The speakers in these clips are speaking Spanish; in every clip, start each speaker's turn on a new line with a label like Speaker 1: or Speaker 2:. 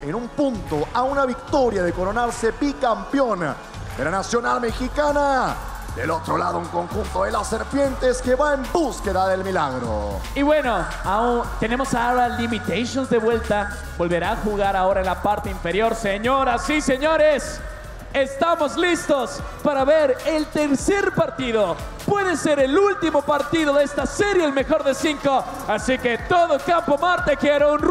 Speaker 1: en un punto a una victoria de coronarse bicampeón de la Nacional Mexicana. Del otro lado, un conjunto de las Serpientes que va en búsqueda del milagro.
Speaker 2: Y bueno, aún tenemos ahora Limitations de vuelta. Volverá a jugar ahora en la parte inferior. Señoras y señores, estamos listos para ver el tercer partido. Puede ser el último partido de esta serie, el mejor de 5. Así que todo Campo Marte quiere un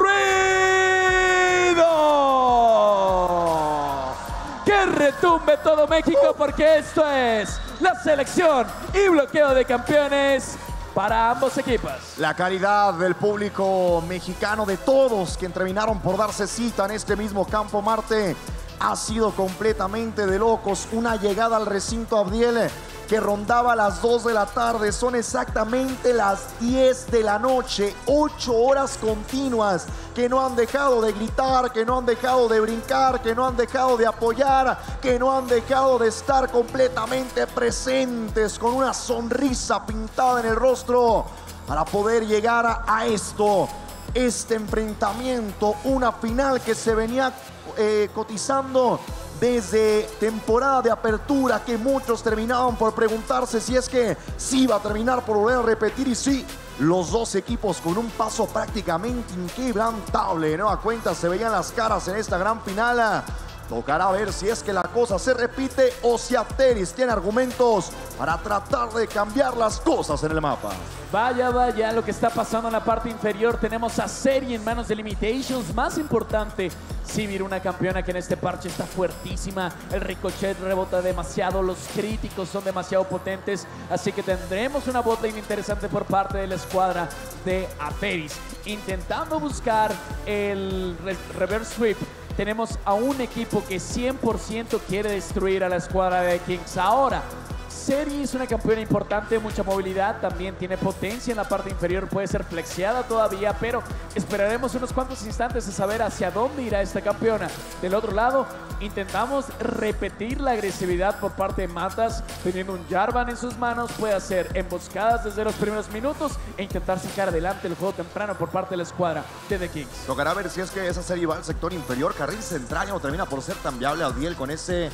Speaker 2: ruido. Que retumbe todo México, porque esto es la selección y bloqueo de campeones para ambos equipos.
Speaker 1: La calidad del público mexicano, de todos que terminaron por darse cita en este mismo Campo Marte, ha sido completamente de locos. Una llegada al recinto Abdiel que rondaba las 2 de la tarde. Son exactamente las 10 de la noche. 8 horas continuas que no han dejado de gritar, que no han dejado de brincar, que no han dejado de apoyar, que no han dejado de estar completamente presentes con una sonrisa pintada en el rostro para poder llegar a esto. Este enfrentamiento, una final que se venía cotizando desde temporada de apertura, que muchos terminaban por preguntarse si es que sí iba a terminar por volver a repetir, y sí, los dos equipos con un paso prácticamente inquebrantable. De nueva cuenta se veían las caras en esta gran final. Tocará ver si es que la cosa se repite o si Ateris tiene argumentos para tratar de cambiar las cosas en el mapa.
Speaker 2: Vaya, vaya lo que está pasando en la parte inferior. Tenemos a Seri en manos de Limitations. Más importante, Sivir, una campeona que en este parche está fuertísima. El ricochet rebota demasiado, los críticos son demasiado potentes. Así que tendremos una botlane interesante por parte de la escuadra de Ateris, intentando buscar el reverse sweep. Tenemos a un equipo que 100% quiere destruir a la escuadra de Kings. Ahora, Seri es una campeona importante, mucha movilidad, también tiene potencia en la parte inferior, puede ser flexeada todavía, pero esperaremos unos cuantos instantes a saber hacia dónde irá esta campeona. Del otro lado, intentamos repetir la agresividad por parte de Matas, teniendo un Jarvan en sus manos, puede hacer emboscadas desde los primeros minutos e intentar sacar adelante el juego temprano por parte de la escuadra de The Kings.
Speaker 1: Tocará ver si es que esa serie va al sector inferior. Carril central ya no termina por ser tan viable Abdiel con ese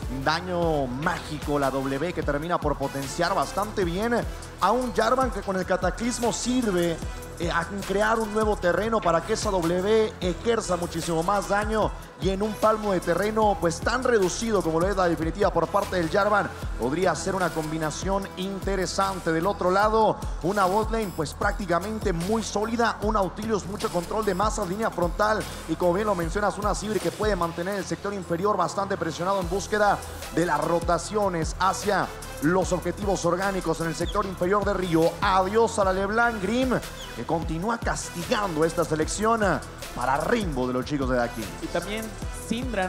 Speaker 1: daño mágico, la W que termina por potenciar bastante bien a un Jarvan que con el cataclismo sirve a crear un nuevo terreno para que esa W ejerza muchísimo más daño, y en un palmo de terreno pues tan reducido como lo es la definitiva por parte del Jarvan, podría ser una combinación interesante. Del otro lado, una botlane pues prácticamente muy sólida, un Nautilus, mucho control de masas, línea frontal, y como bien lo mencionas, una Sivir que puede mantener el sector inferior bastante presionado en búsqueda de las rotaciones hacia los objetivos orgánicos en el sector inferior de Río. Adiós a la LeBlanc Grim, que continúa castigando esta selección para Rainbow de los chicos de aquí.
Speaker 2: Y también Lisandra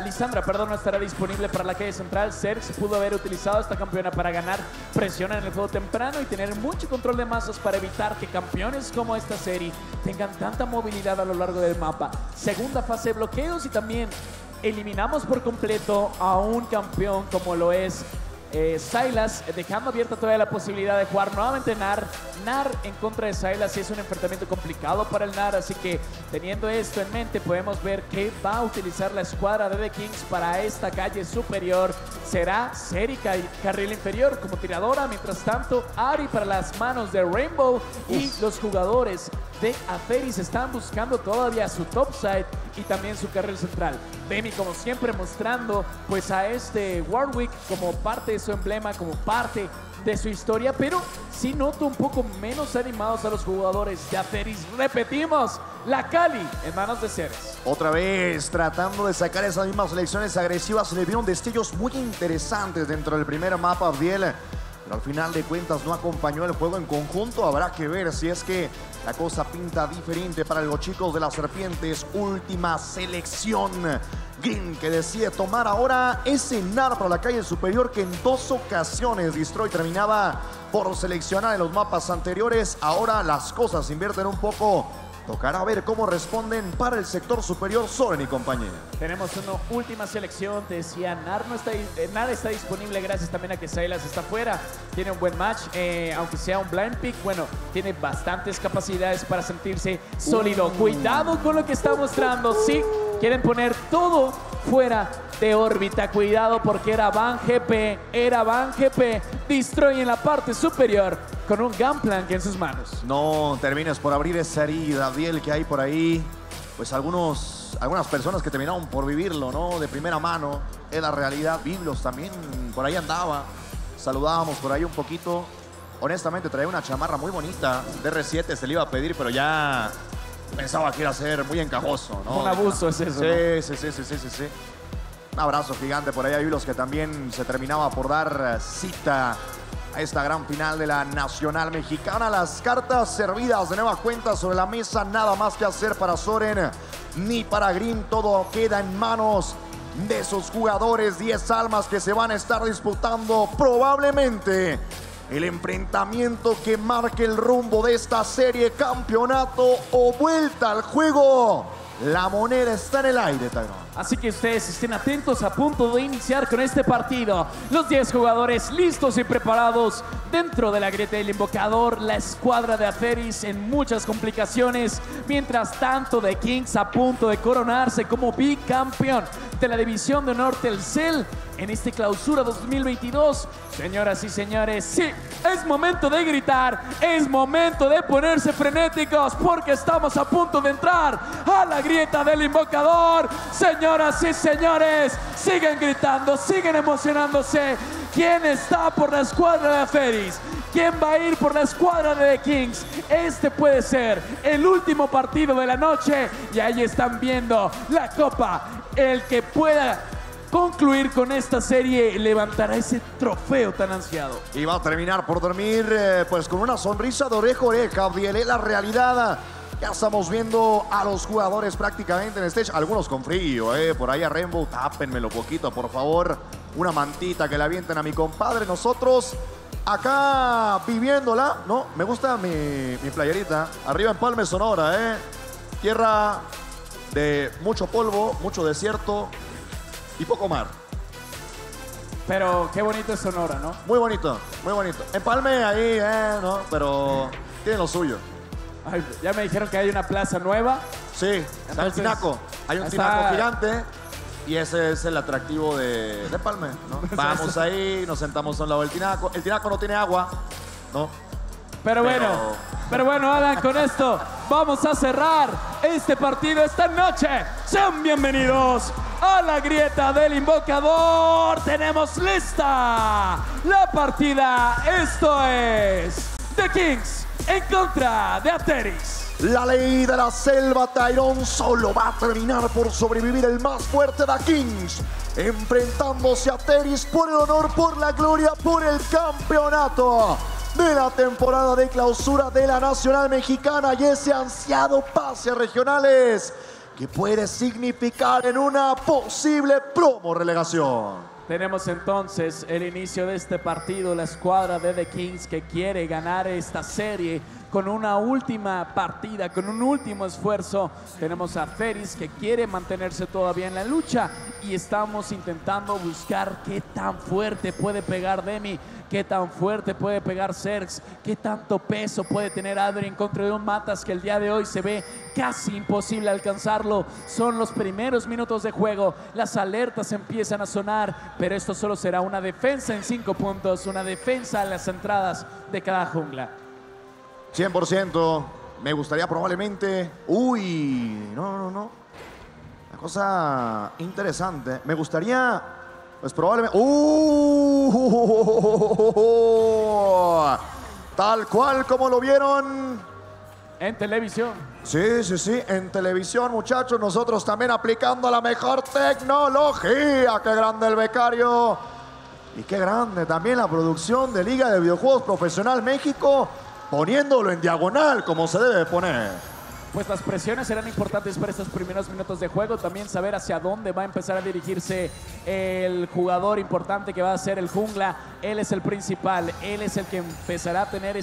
Speaker 2: no estará disponible para la calle central. Zerg pudo haber utilizado a esta campeona para ganar presión en el juego temprano y tener mucho control de masas para evitar que campeones como esta serie tengan tanta movilidad a lo largo del mapa. Segunda fase de bloqueos, y también eliminamos por completo a un campeón como lo es Sylas, dejando abierta todavía la posibilidad de jugar nuevamente Nar en contra de Sylas. Y es un enfrentamiento complicado para el Nar, así que teniendo esto en mente podemos ver que va a utilizar la escuadra de The Kings para esta calle superior. Será Seri carril inferior como tiradora, mientras tanto Ari para las manos de Rainbow, y los jugadores de Ateris están buscando todavía su topside y también su carril central. Demi, como siempre, mostrando pues a este Warwick como parte de su emblema, como parte de su historia, pero sí noto un poco menos animados a los jugadores de Ateris. Repetimos, la Cali en manos de Ceres.
Speaker 1: Otra vez tratando de sacar esas mismas selecciones agresivas. Se le vieron destellos muy interesantes dentro del primer mapa, Abdiel, pero al final de cuentas no acompañó el juego en conjunto. Habrá que ver si es que la cosa pinta diferente para los chicos de las Serpientes. Última selección, Green, que decide tomar ahora ese Nar para la calle superior, que en 2 ocasiones Destroy terminaba por seleccionar en los mapas anteriores. Ahora las cosas se invierten un poco. Tocará ver cómo responden para el sector superior Soren y compañía.
Speaker 2: Tenemos una última selección. Te decía, Nar está disponible gracias también a que Sylas está fuera. Tiene un buen match, aunque sea un blind pick. Bueno, tiene bastantes capacidades para sentirse sólido. Cuidado con lo que está mostrando. Sí, Quieren poner todo fuera de órbita. Cuidado porque era Van GP. Destroy en la parte superior con un Gunplank en sus manos.
Speaker 1: No termines por abrir esa herida, Abdiel, que hay por ahí. Pues algunas personas que terminaron por vivirlo, ¿no? De primera mano. Es la realidad. Biblos también por ahí andaba. Saludábamos por ahí un poquito. Honestamente traía una chamarra muy bonita. De R7 se le iba a pedir, pero ya pensaba que iba a ser muy encajoso, ¿no?
Speaker 2: Un abuso es eso,
Speaker 1: Sí. Un abrazo gigante por ahí a Biblos, que también se terminaba por dar cita a esta gran final de la Nacional Mexicana. Las cartas servidas de nueva cuenta sobre la mesa. Nada más que hacer para Soren ni para Green. Todo queda en manos de sus jugadores. 10 almas que se van a estar disputando probablemente el enfrentamiento que marque el rumbo de esta serie, campeonato o vuelta al juego. La moneda está en el aire, Tyrone.
Speaker 2: Así que ustedes estén atentos, a punto de iniciar con este partido. Los 10 jugadores listos y preparados dentro de la grieta del invocador. La escuadra de Aferis en muchas complicaciones. Mientras tanto, The Kings a punto de coronarse como bicampeón de la división de honor Telcel en este clausura 2022. Señoras y señores, sí, es momento de gritar, es momento de ponerse frenéticos porque estamos a punto de entrar a la grieta del invocador. Señoras y señores, siguen gritando, siguen emocionándose. ¿Quién está por la escuadra de Aferis? ¿Quién va a ir por la escuadra de The Kings? Este puede ser el último partido de la noche y ahí están viendo la copa. El que pueda concluir con esta serie levantará ese trofeo tan ansiado.
Speaker 1: Y va a terminar por dormir pues con una sonrisa de oreja a oreja. Abdiel, la realidad. Ya estamos viendo a los jugadores prácticamente en stage. Algunos con frío, por ahí a Rainbow. Tápenmelo poquito, por favor. Una mantita que le avienten a mi compadre. Nosotros acá viviéndola, ¿no? Me gusta mi playerita. Arriba en Palme, Sonora, Tierra de mucho polvo, mucho desierto y poco mar.
Speaker 2: Pero qué bonito es Sonora, ¿no?
Speaker 1: Muy bonito, muy bonito. Empalme ahí, ¿no? Pero tiene lo suyo.
Speaker 2: Ay, ya me dijeron que hay una plaza nueva.
Speaker 1: Sí, está el tinaco. Hay un tinaco gigante y ese es el atractivo de Empalme, ¿no? Vamos ahí, nos sentamos a un lado del tinaco. El tinaco no tiene agua, ¿no?
Speaker 2: Pero bueno, Alan, con esto vamos a cerrar este partido esta noche. Sean bienvenidos a la grieta del invocador. Tenemos lista la partida. Esto es The Kings en contra de Aferis.
Speaker 1: La ley de la selva, Tyrone. Solo va a terminar por sobrevivir el más fuerte de Kings, enfrentándose a Aferis por el honor, por la gloria, por el campeonato de la temporada de clausura de la Nacional Mexicana y ese ansiado pase a regionales que puede significar en una posible promo relegación.
Speaker 2: Tenemos entonces el inicio de este partido, la escuadra de The Kings que quiere ganar esta serie con una última partida, con un último esfuerzo. Tenemos a Aferis que quiere mantenerse todavía en la lucha y estamos intentando buscar qué tan fuerte puede pegar Demi, qué tan fuerte puede pegar Zergs, qué tanto peso puede tener Adri en contra de un Matas que el día de hoy se ve casi imposible alcanzarlo. Son los primeros minutos de juego, las alertas empiezan a sonar, pero esto solo será una defensa en 5 puntos, una defensa a las entradas de cada jungla.
Speaker 1: 100%. Me gustaría probablemente... Uy, no. Una cosa interesante. Me gustaría... Pues probablemente... Tal cual como lo vieron...
Speaker 2: En televisión.
Speaker 1: Sí. En televisión, muchachos. Nosotros también aplicando la mejor tecnología. ¡Qué grande el becario! Y qué grande también la producción de Liga de Videojuegos Profesional México, poniéndolo en diagonal como se debe poner.
Speaker 2: Pues las presiones serán importantes para estos primeros minutos de juego. También saber hacia dónde va a empezar a dirigirse el jugador importante que va a ser el jungla. Él es el principal, él es el que empezará a tener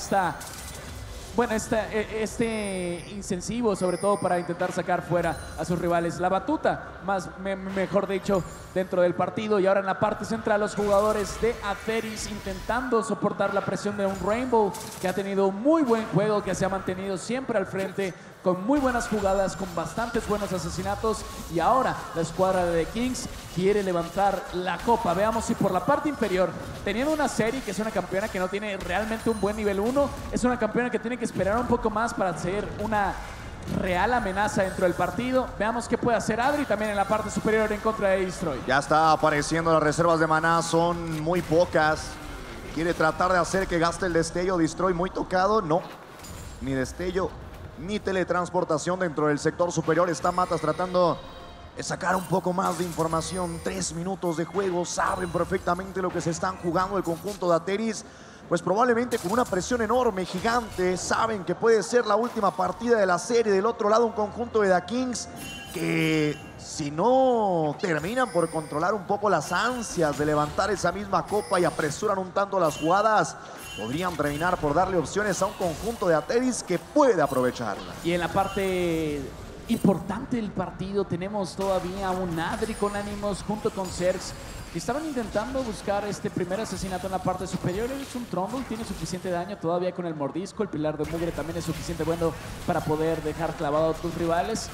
Speaker 2: este incentivo, sobre todo para intentar sacar fuera a sus rivales. La batuta, mejor dicho, dentro del partido. Y ahora en la parte central, los jugadores de Aferis intentando soportar la presión de un Rainbow que ha tenido muy buen juego, que se ha mantenido siempre al frente con muy buenas jugadas, con bastantes buenos asesinatos. Y ahora la escuadra de The Kings quiere levantar la copa. Veamos si por la parte inferior, teniendo una serie que es una campeona que no tiene realmente un buen nivel 1, es una campeona que tiene que esperar un poco más para ser una real amenaza dentro del partido. Veamos qué puede hacer Adri también en la parte superior en contra de Destroy.
Speaker 1: Ya está apareciendo, las reservas de maná son muy pocas. Quiere tratar de hacer que gaste el destello. Destroy muy tocado, no. Ni destello, ni teletransportación dentro del sector superior. Está Matas tratando de sacar un poco más de información. 3 minutos de juego, saben perfectamente lo que se están jugando el conjunto de Ateris. Pues probablemente con una presión enorme, gigante. Saben que puede ser la última partida de la serie. Del otro lado, un conjunto de The Kings que, si no terminan por controlar un poco las ansias de levantar esa misma copa y apresuran un tanto las jugadas, podrían terminar por darle opciones a un conjunto de Ateris que puede aprovecharla.
Speaker 2: Y en la parte importante del partido tenemos todavía un Adri con ánimos junto con Zergs, que estaban intentando buscar este primer asesinato en la parte superior. Es un Trumbull, tiene suficiente daño todavía con el mordisco. El pilar de mugre también es suficiente bueno para poder dejar clavado a tus rivales.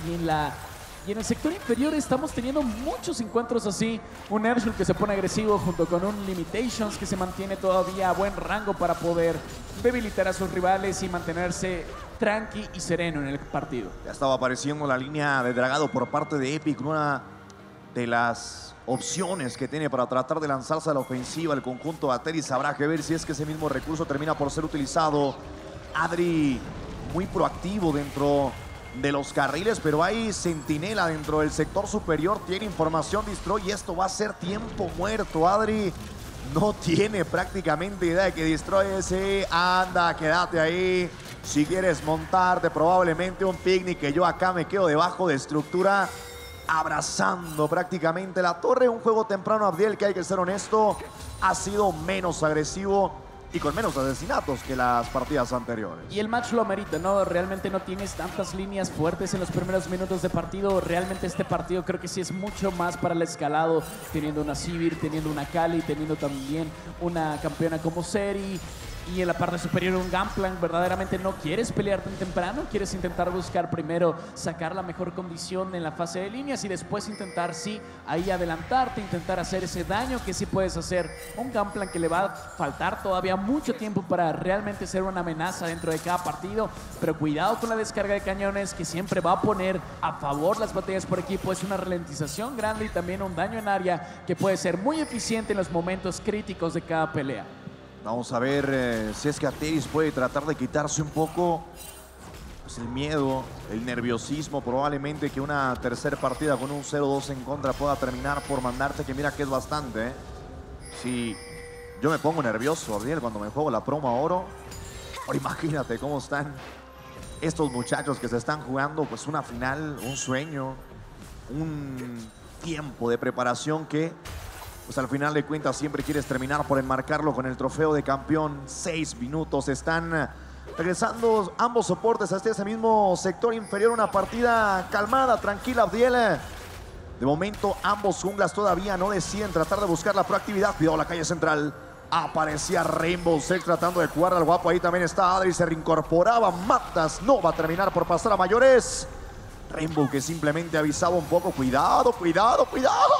Speaker 2: Y en el sector inferior estamos teniendo muchos encuentros así. Un Herschel que se pone agresivo junto con un Limitations que se mantiene todavía a buen rango para poder debilitar a sus rivales y mantenerse tranqui y sereno en el partido.
Speaker 1: Ya estaba apareciendo la línea de dragado por parte de Epic, una de las opciones que tiene para tratar de lanzarse a la ofensiva el conjunto de Ateris. Habrá que ver si es que ese mismo recurso termina por ser utilizado. Adri muy proactivo dentro de los carriles, pero hay centinela dentro del sector superior. Tiene información Destroy y esto va a ser tiempo muerto. Adri no tiene prácticamente idea de que Destroy ese anda, quédate ahí. Si quieres montarte probablemente un picnic, que yo acá me quedo debajo de estructura, abrazando prácticamente la torre. Un juego temprano, Abdiel, que hay que ser honesto, ha sido menos agresivo y con menos asesinatos que las partidas anteriores.
Speaker 2: Y el match lo amerita, ¿no? Realmente no tienes tantas líneas fuertes en los primeros minutos de partido. Realmente este partido creo que sí es mucho más para el escalado, teniendo una Sivir, teniendo una Kali, teniendo también una campeona como Seri. Y en la parte superior un Gunplank. Verdaderamente no quieres pelear tan temprano, quieres intentar buscar primero sacar la mejor condición en la fase de líneas y después intentar, sí, ahí adelantarte, intentar hacer ese daño que sí puedes hacer. Un Gunplank que le va a faltar todavía mucho tiempo para realmente ser una amenaza dentro de cada partido, pero cuidado con la descarga de cañones, que siempre va a poner a favor las batallas por equipo. Es una ralentización grande y también un daño en área que puede ser muy eficiente en los momentos críticos de cada pelea.
Speaker 1: Vamos a ver si es que Ateris puede tratar de quitarse un poco pues, el miedo, el nerviosismo. Probablemente que una tercera partida con un 0-2 en contra pueda terminar por mandarte, que mira que es bastante. Si yo me pongo nervioso, Ariel, cuando me juego la promo a oro, ahora imagínate cómo están estos muchachos que se están jugando pues una final, un sueño, un tiempo de preparación que pues al final de cuentas siempre quieres terminar por enmarcarlo con el trofeo de campeón. 6 minutos, están regresando ambos soportes hasta ese mismo sector inferior. Una partida calmada, tranquila, Abdiel. De momento ambos junglas todavía no deciden tratar de buscar la proactividad. Cuidado la calle central. Aparecía Rainbow Six tratando de jugar al guapo. Ahí también está Adri, se reincorporaba Matas. No va a terminar por pasar a mayores. Rainbow que simplemente avisaba un poco. Cuidado, cuidado, cuidado.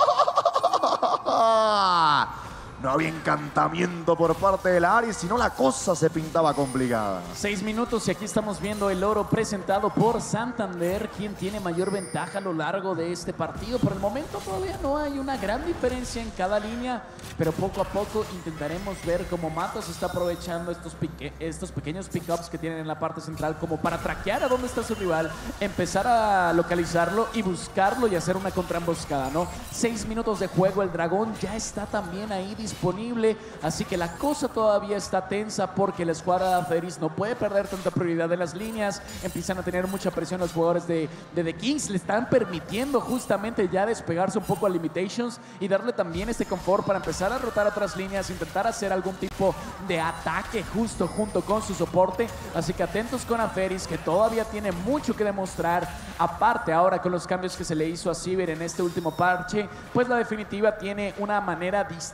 Speaker 1: No había encantamiento por parte de la Aris, sino la cosa se pintaba complicada.
Speaker 2: 6 minutos y aquí estamos viendo el oro presentado por Santander, quien tiene mayor ventaja a lo largo de este partido. Por el momento todavía no hay una gran diferencia en cada línea, pero poco a poco intentaremos ver cómo Matas está aprovechando estos pequeños pickups que tienen en la parte central como para traquear a dónde está su rival, empezar a localizarlo y buscarlo y hacer una contraemboscada, ¿no? 6 minutos de juego, el dragón ya está también ahí disponible, así que la cosa todavía está tensa porque la escuadra de Ateris no puede perder tanta prioridad en las líneas. Empiezan a tener mucha presión los jugadores de The Kings, le están permitiendo justamente ya despegarse un poco a Limitations y darle también este confort para empezar a rotar otras líneas, intentar hacer algún tipo de ataque justo junto con su soporte. Así que atentos con Ateris, que todavía tiene mucho que demostrar. Aparte ahora con los cambios que se le hizo a Sivir en este último parche, pues la definitiva tiene una manera distinta de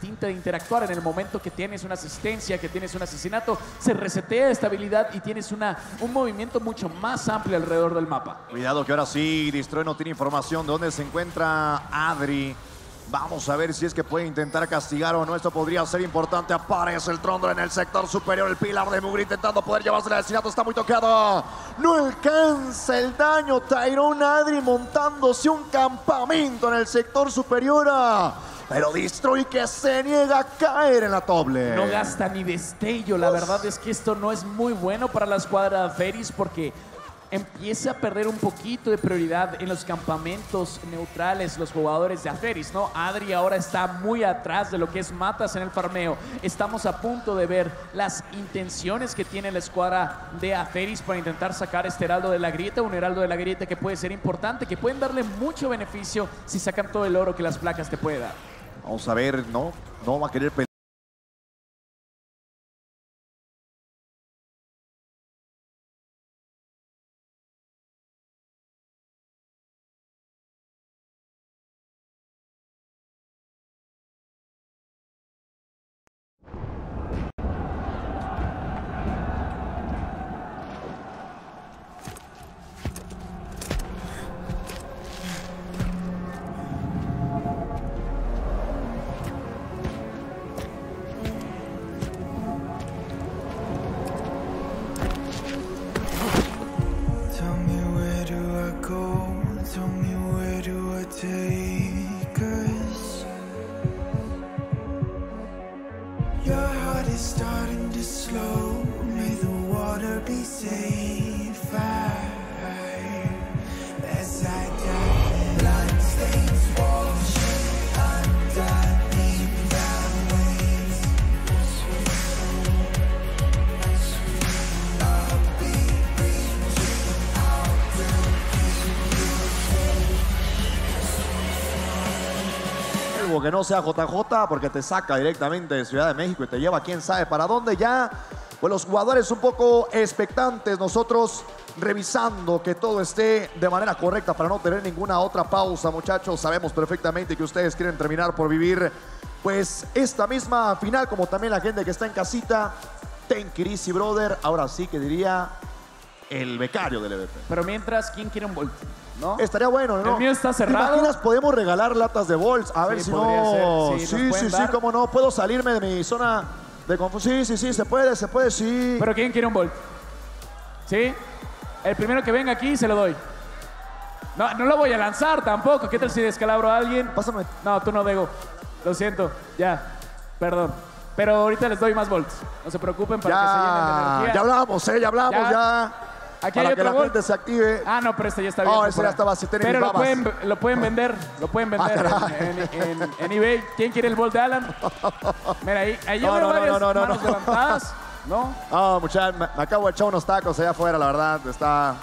Speaker 2: interactuar en el momento que tienes una asistencia, que tienes un asesinato, se resetea estabilidad y tienes un movimiento mucho más amplio alrededor del mapa.
Speaker 1: Cuidado que ahora sí, Destroy no tiene información de dónde se encuentra Adri. Vamos a ver si es que puede intentar castigar o no. Esto podría ser importante. Aparece el Trundle en el sector superior. El pilar de Mugre intentando poder llevarse el asesinato. Está muy tocado. No alcanza el daño. Tyrone Adri montándose un campamento en el sector superior. Pero Destroy que se niega a caer en la doble.
Speaker 2: No gasta ni destello. La verdad es que esto no es muy bueno para la escuadra de Aferis porque empieza a perder un poquito de prioridad en los campamentos neutrales los jugadores de Aferis, ¿no? Adri ahora está muy atrás de lo que es Matas en el farmeo. Estamos a punto de ver las intenciones que tiene la escuadra de Aferis para intentar sacar este heraldo de la grieta, un heraldo de la grieta que puede ser importante, que pueden darle mucho beneficio si sacan todo el oro que las placas te puede dar.
Speaker 1: Vamos a ver, no va a querer pelear. Que no sea JJ porque te saca directamente de Ciudad de México y te lleva quién sabe para dónde. Ya pues los jugadores un poco expectantes, nosotros revisando que todo esté de manera correcta para no tener ninguna otra pausa, muchachos. Sabemos perfectamente que ustedes quieren terminar por vivir pues esta misma final, como también la gente que está en casita. Take it easy, brother. Ahora sí que diría el becario del EVP.
Speaker 2: Pero mientras, ¿quién quiere un Volt? ¿No?
Speaker 1: Estaría bueno, ¿no?
Speaker 2: El mío está cerrado.
Speaker 1: ¿Te imaginas? Podemos regalar latas de Volts. A ver si no.
Speaker 2: Ser.
Speaker 1: Sí, cómo no. Puedo salirme de mi zona de confusión. Sí, se puede, sí.
Speaker 2: Pero ¿quién quiere un Volt? ¿Sí? El primero que venga aquí se lo doy. No lo voy a lanzar tampoco. ¿Qué tal si descalabro a alguien?
Speaker 1: Pásame.
Speaker 2: No, tú no, Dego. Lo siento. Ya. Perdón. Pero ahorita les doy más Volts. No se preocupen para que se llenen de energía.
Speaker 1: Ya hablamos, ya hablamos, ya.
Speaker 2: Aquí
Speaker 1: para
Speaker 2: hay
Speaker 1: que
Speaker 2: otro
Speaker 1: la
Speaker 2: Volt.
Speaker 1: gente se active.
Speaker 2: Ah, no, pero este ya está bien.
Speaker 1: Oh, ese ya estaba así.
Speaker 2: Pero lo pueden vender. Lo pueden vender en eBay. ¿Quién quiere el Volt de Alan? Mira, ahí yo veo varias manos levantadas. ¿No?
Speaker 1: Ah, muchachos, me acabo de echar unos tacos allá afuera, la verdad. Está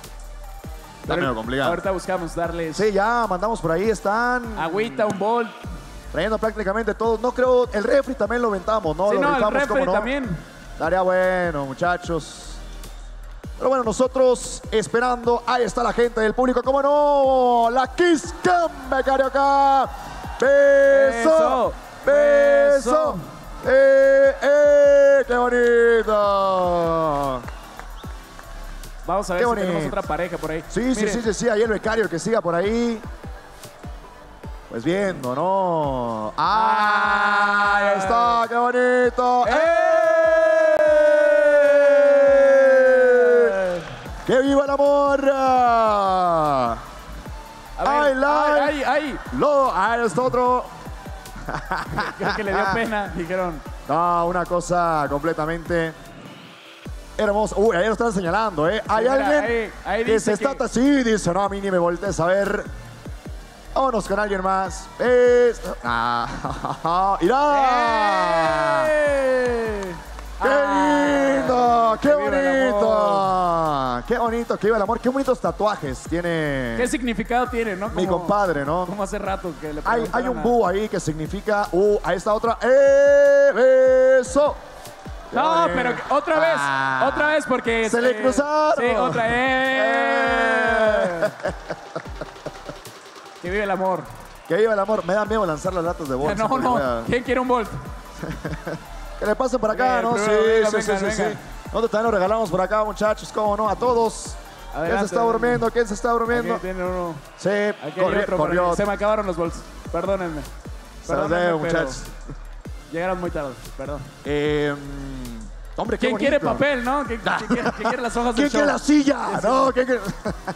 Speaker 1: medio complicado.
Speaker 2: Ahorita buscamos darles.
Speaker 1: Sí, ya mandamos por ahí, están.
Speaker 2: Agüita, un Volt.
Speaker 1: Trayendo prácticamente todo. No creo, el refri también lo ventamos, ¿no?
Speaker 2: Sí,
Speaker 1: lo
Speaker 2: el refri también.
Speaker 1: Estaría bueno, muchachos. Pero bueno, nosotros esperando. Ahí está la gente del público, ¿cómo no? La Kiss Cam, Carioca. Beso. ¡Qué bonito!
Speaker 2: Vamos a ver si tenemos otra pareja por ahí.
Speaker 1: Sí, ahí el becario que siga por ahí. Pues viendo, ¿no? ¡Ah! Ahí está, qué bonito. ¡Que viva la morra!
Speaker 2: ¡Ay!
Speaker 1: Ahí está otro.
Speaker 2: Creo que le dio pena, dijeron.
Speaker 1: No, una cosa completamente hermosa. Uy, ahí lo están señalando, ¿eh? Hay alguien que se está... Sí, dice, no, a mí ni me voltees a ver. Vámonos con alguien más. ¡Mirá! ¡Qué lindo! ¡Qué bonito! ¡Qué bonito! ¡Que viva el amor! ¡Qué bonitos tatuajes tiene!
Speaker 2: ¿Qué significado tiene, no?
Speaker 1: Mi compadre, ¿no?
Speaker 2: Como hace rato que le
Speaker 1: hay un búho ahí que significa... ahí está otra. ¡Beso!
Speaker 2: No, pero otra vez porque...
Speaker 1: ¡Se le cruzaron!
Speaker 2: Sí, otra vez. Que vive el amor.
Speaker 1: Que viva el amor. Me da miedo lanzar las latas de Volt.
Speaker 2: No. ¿Quién quiere un Volt?
Speaker 1: Que le pasen por acá, ¿no? Sí. Nosotros también lo regalamos por acá, muchachos. ¿Cómo no? A todos.
Speaker 2: Adelante,
Speaker 1: ¿Quién se está durmiendo? ¿Quién se está durmiendo?
Speaker 2: Aquí tiene uno.
Speaker 1: Sí,
Speaker 2: Aquí hay otro
Speaker 1: corrió.
Speaker 2: Se me acabaron los Volts. Perdónenme.
Speaker 1: Muchachos.
Speaker 2: Llegaron muy tarde, perdón.
Speaker 1: Hombre, qué
Speaker 2: ¿Quién quiere
Speaker 1: bonito.
Speaker 2: papel, no? ¿Quién quiere las hojas
Speaker 1: ¿Quién
Speaker 2: del show?
Speaker 1: quiere la silla? No, ¿quién quiere?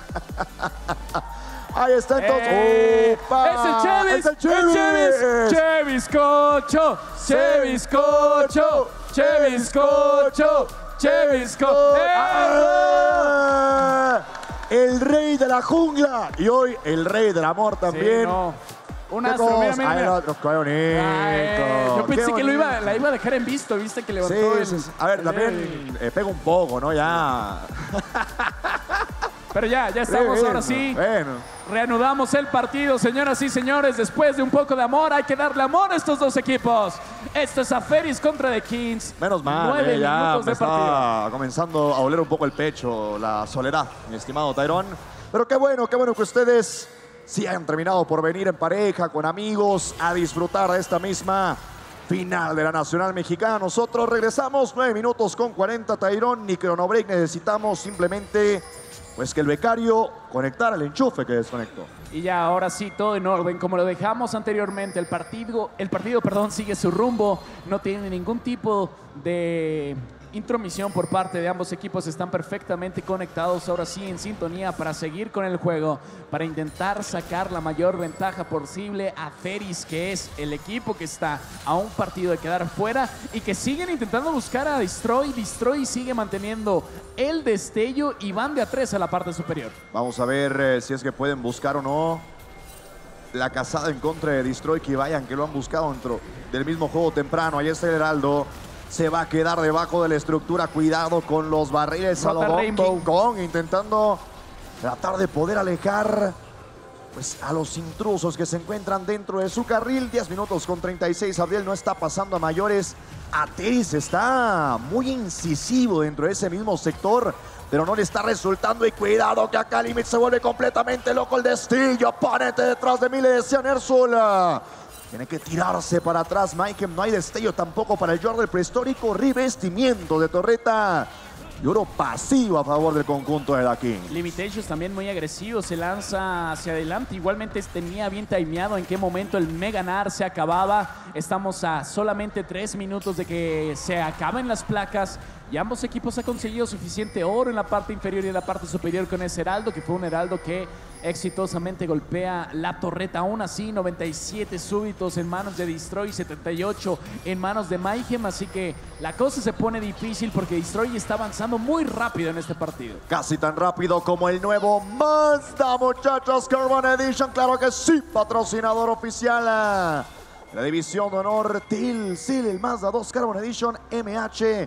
Speaker 1: Ahí está entonces. ¡Opa!
Speaker 2: ¡Es el Chevis!
Speaker 1: ¡Es el Chevis!
Speaker 2: ¡Chevis Cocho! ¡Chevis Cocho! ¡Chevis Cocho! ¡Chevis Cocho!
Speaker 1: El rey de la jungla. Y hoy el rey del amor también.
Speaker 2: Sí, no. Un
Speaker 1: ¿Qué
Speaker 2: astro,
Speaker 1: cosa?
Speaker 2: mira.
Speaker 1: Ay, el otro, qué bonito.
Speaker 2: Yo
Speaker 1: Qué
Speaker 2: pensé que
Speaker 1: bonito.
Speaker 2: la iba a dejar en visto, viste que levantó
Speaker 1: Sí. A ver, también pega un poco, ¿no? Ya.
Speaker 2: Pero ya estamos ahora sí.
Speaker 1: Bueno.
Speaker 2: Reanudamos el partido, señoras y señores. Después de un poco de amor, hay que darle amor a estos dos equipos. Esto es Aferis contra The Kings.
Speaker 1: Menos mal,
Speaker 2: 9
Speaker 1: ya
Speaker 2: minutos
Speaker 1: me
Speaker 2: de partido.
Speaker 1: estaba comenzando a oler un poco el pecho, la soledad, mi estimado Tyrone. Pero qué bueno que ustedes sí hayan terminado por venir en pareja, con amigos, a disfrutar de esta misma final de la Nacional Mexicana. Nosotros regresamos 9 minutos con 40, Tyrone, ni cronobreak necesitamos, simplemente pues que el becario conectara el enchufe que desconectó.
Speaker 2: Y ya, ahora sí, todo en orden. Como lo dejamos anteriormente, el partido, sigue su rumbo. No tiene ningún tipo de intromisión por parte de ambos equipos. Están perfectamente conectados, ahora sí, en sintonía para seguir con el juego, para intentar sacar la mayor ventaja posible a Aferis, que es el equipo que está a un partido de quedar fuera y que siguen intentando buscar a Destroy. Destroy sigue manteniendo el destello y van de a 3 a la parte superior.
Speaker 1: Vamos a ver si es que pueden buscar o no la casada en contra de Destroy, que vayan, que lo han buscado dentro del mismo juego temprano. Ahí está el Heraldo. Se va a quedar debajo de la estructura. Cuidado con los barriles. Salomón King Kong intentando tratar de poder alejar pues a los intrusos que se encuentran dentro de su carril. 10 minutos con 36. Abdiel no está pasando a mayores. Ateris está muy incisivo dentro de ese mismo sector, pero no le está resultando. Y cuidado que acá Limit se vuelve completamente loco. El destello, ponete detrás de mí, le decían Erzul. Tiene que tirarse para atrás Mike. No hay destello tampoco para el Jordan prehistórico. Revestimiento de torreta y oro pasivo a favor del conjunto de la King.
Speaker 2: Limitations también muy agresivo, se lanza hacia adelante. Igualmente tenía bien timeado en qué momento el Meganar se acababa. Estamos a solamente 3 minutos de que se acaben las placas. Y ambos equipos han conseguido suficiente oro en la parte inferior y en la parte superior con ese Heraldo, que fue un Heraldo que exitosamente golpea la torreta. Aún así, 97 súbitos en manos de Destroy, 78 en manos de Mayhem. Así que la cosa se pone difícil porque Destroy está avanzando muy rápido en este partido.
Speaker 1: Casi tan rápido como el nuevo Mazda, muchachos. Carbon Edition, claro que sí, patrocinador oficial. La división de honor Tilsil, el Mazda 2 Carbon Edition MH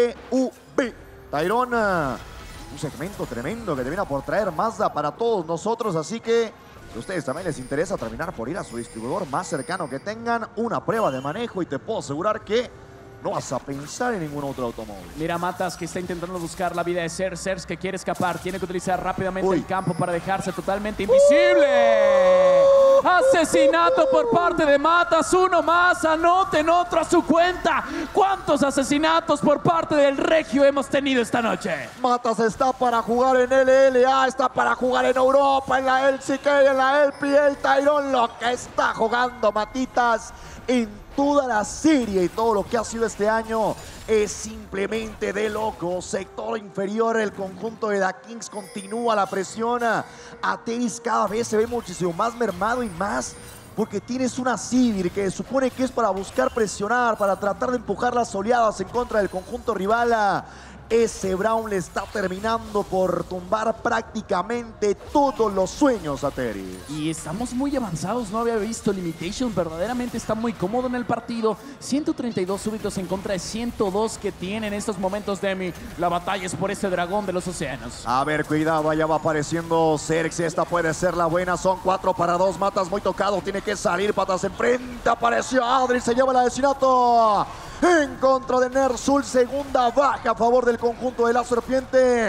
Speaker 1: EUV. Tyrone, un segmento tremendo que te viene por traer Mazda para todos nosotros, así que si a ustedes también les interesa terminar por ir a su distribuidor más cercano que tengan una prueba de manejo, y te puedo asegurar que no vas a pensar en ningún otro automóvil.
Speaker 2: Mira Matas que está intentando buscar la vida de Cercs que quiere escapar, tiene que utilizar rápidamente el campo para dejarse totalmente invisible. Asesinato por parte de Matas, uno más, anoten otro a su cuenta. ¿Cuántos asesinatos por parte del Regio hemos tenido esta noche?
Speaker 1: Matas está para jugar en LLA, está para jugar en Europa, en la LCK, en la LPL. Tyrone, lo que está jugando Matitas en toda la serie y todo lo que ha sido este año es simplemente de loco. Sector inferior, el conjunto de The Kings continúa la presión. Ateris cada vez se ve muchísimo más mermado, y más porque tienes una Sivir que supone que es para buscar presionar, para tratar de empujar las oleadas en contra del conjunto rival. Ese Braum le está terminando por tumbar prácticamente todos los sueños a Ateris.
Speaker 2: Y estamos muy avanzados, no había visto Limitations, verdaderamente está muy cómodo en el partido. 132 súbitos en contra de 102 que tiene en estos momentos Demi. La batalla es por ese dragón de los océanos.
Speaker 1: A ver, cuidado, allá va apareciendo Cercs. Esta puede ser la buena, son 4 para 2. Matas muy tocado, tiene que salir, patas enfrente. Apareció Adri, se lleva el asesinato en contra de Nersul. Segunda baja a favor del conjunto de la serpiente.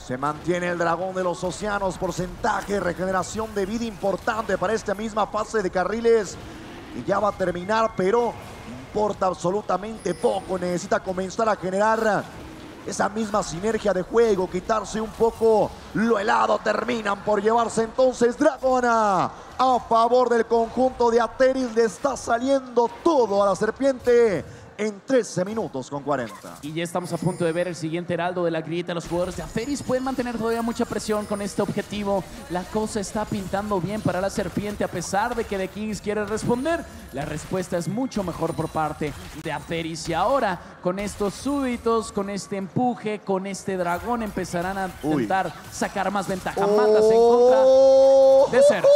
Speaker 1: Se mantiene el dragón de los océanos, porcentaje de regeneración de vida importante para esta misma fase de carriles. Y ya va a terminar, pero importa absolutamente poco. Necesita comenzar a generar esa misma sinergia de juego, quitarse un poco lo helado. Terminan por llevarse entonces Dragona a favor del conjunto de Ateris. Le está saliendo todo a la serpiente en 13 minutos con 40.
Speaker 2: Y ya estamos a punto de ver el siguiente heraldo de la grieta. Los jugadores de Aferis pueden mantener todavía mucha presión con este objetivo. La cosa está pintando bien para la serpiente, a pesar de que The Kings quiere responder. La respuesta es mucho mejor por parte de Aferis. Y ahora, con estos súbditos, con este empuje, con este dragón, empezarán a intentar sacar más ventaja. Matas en contra de Zergs.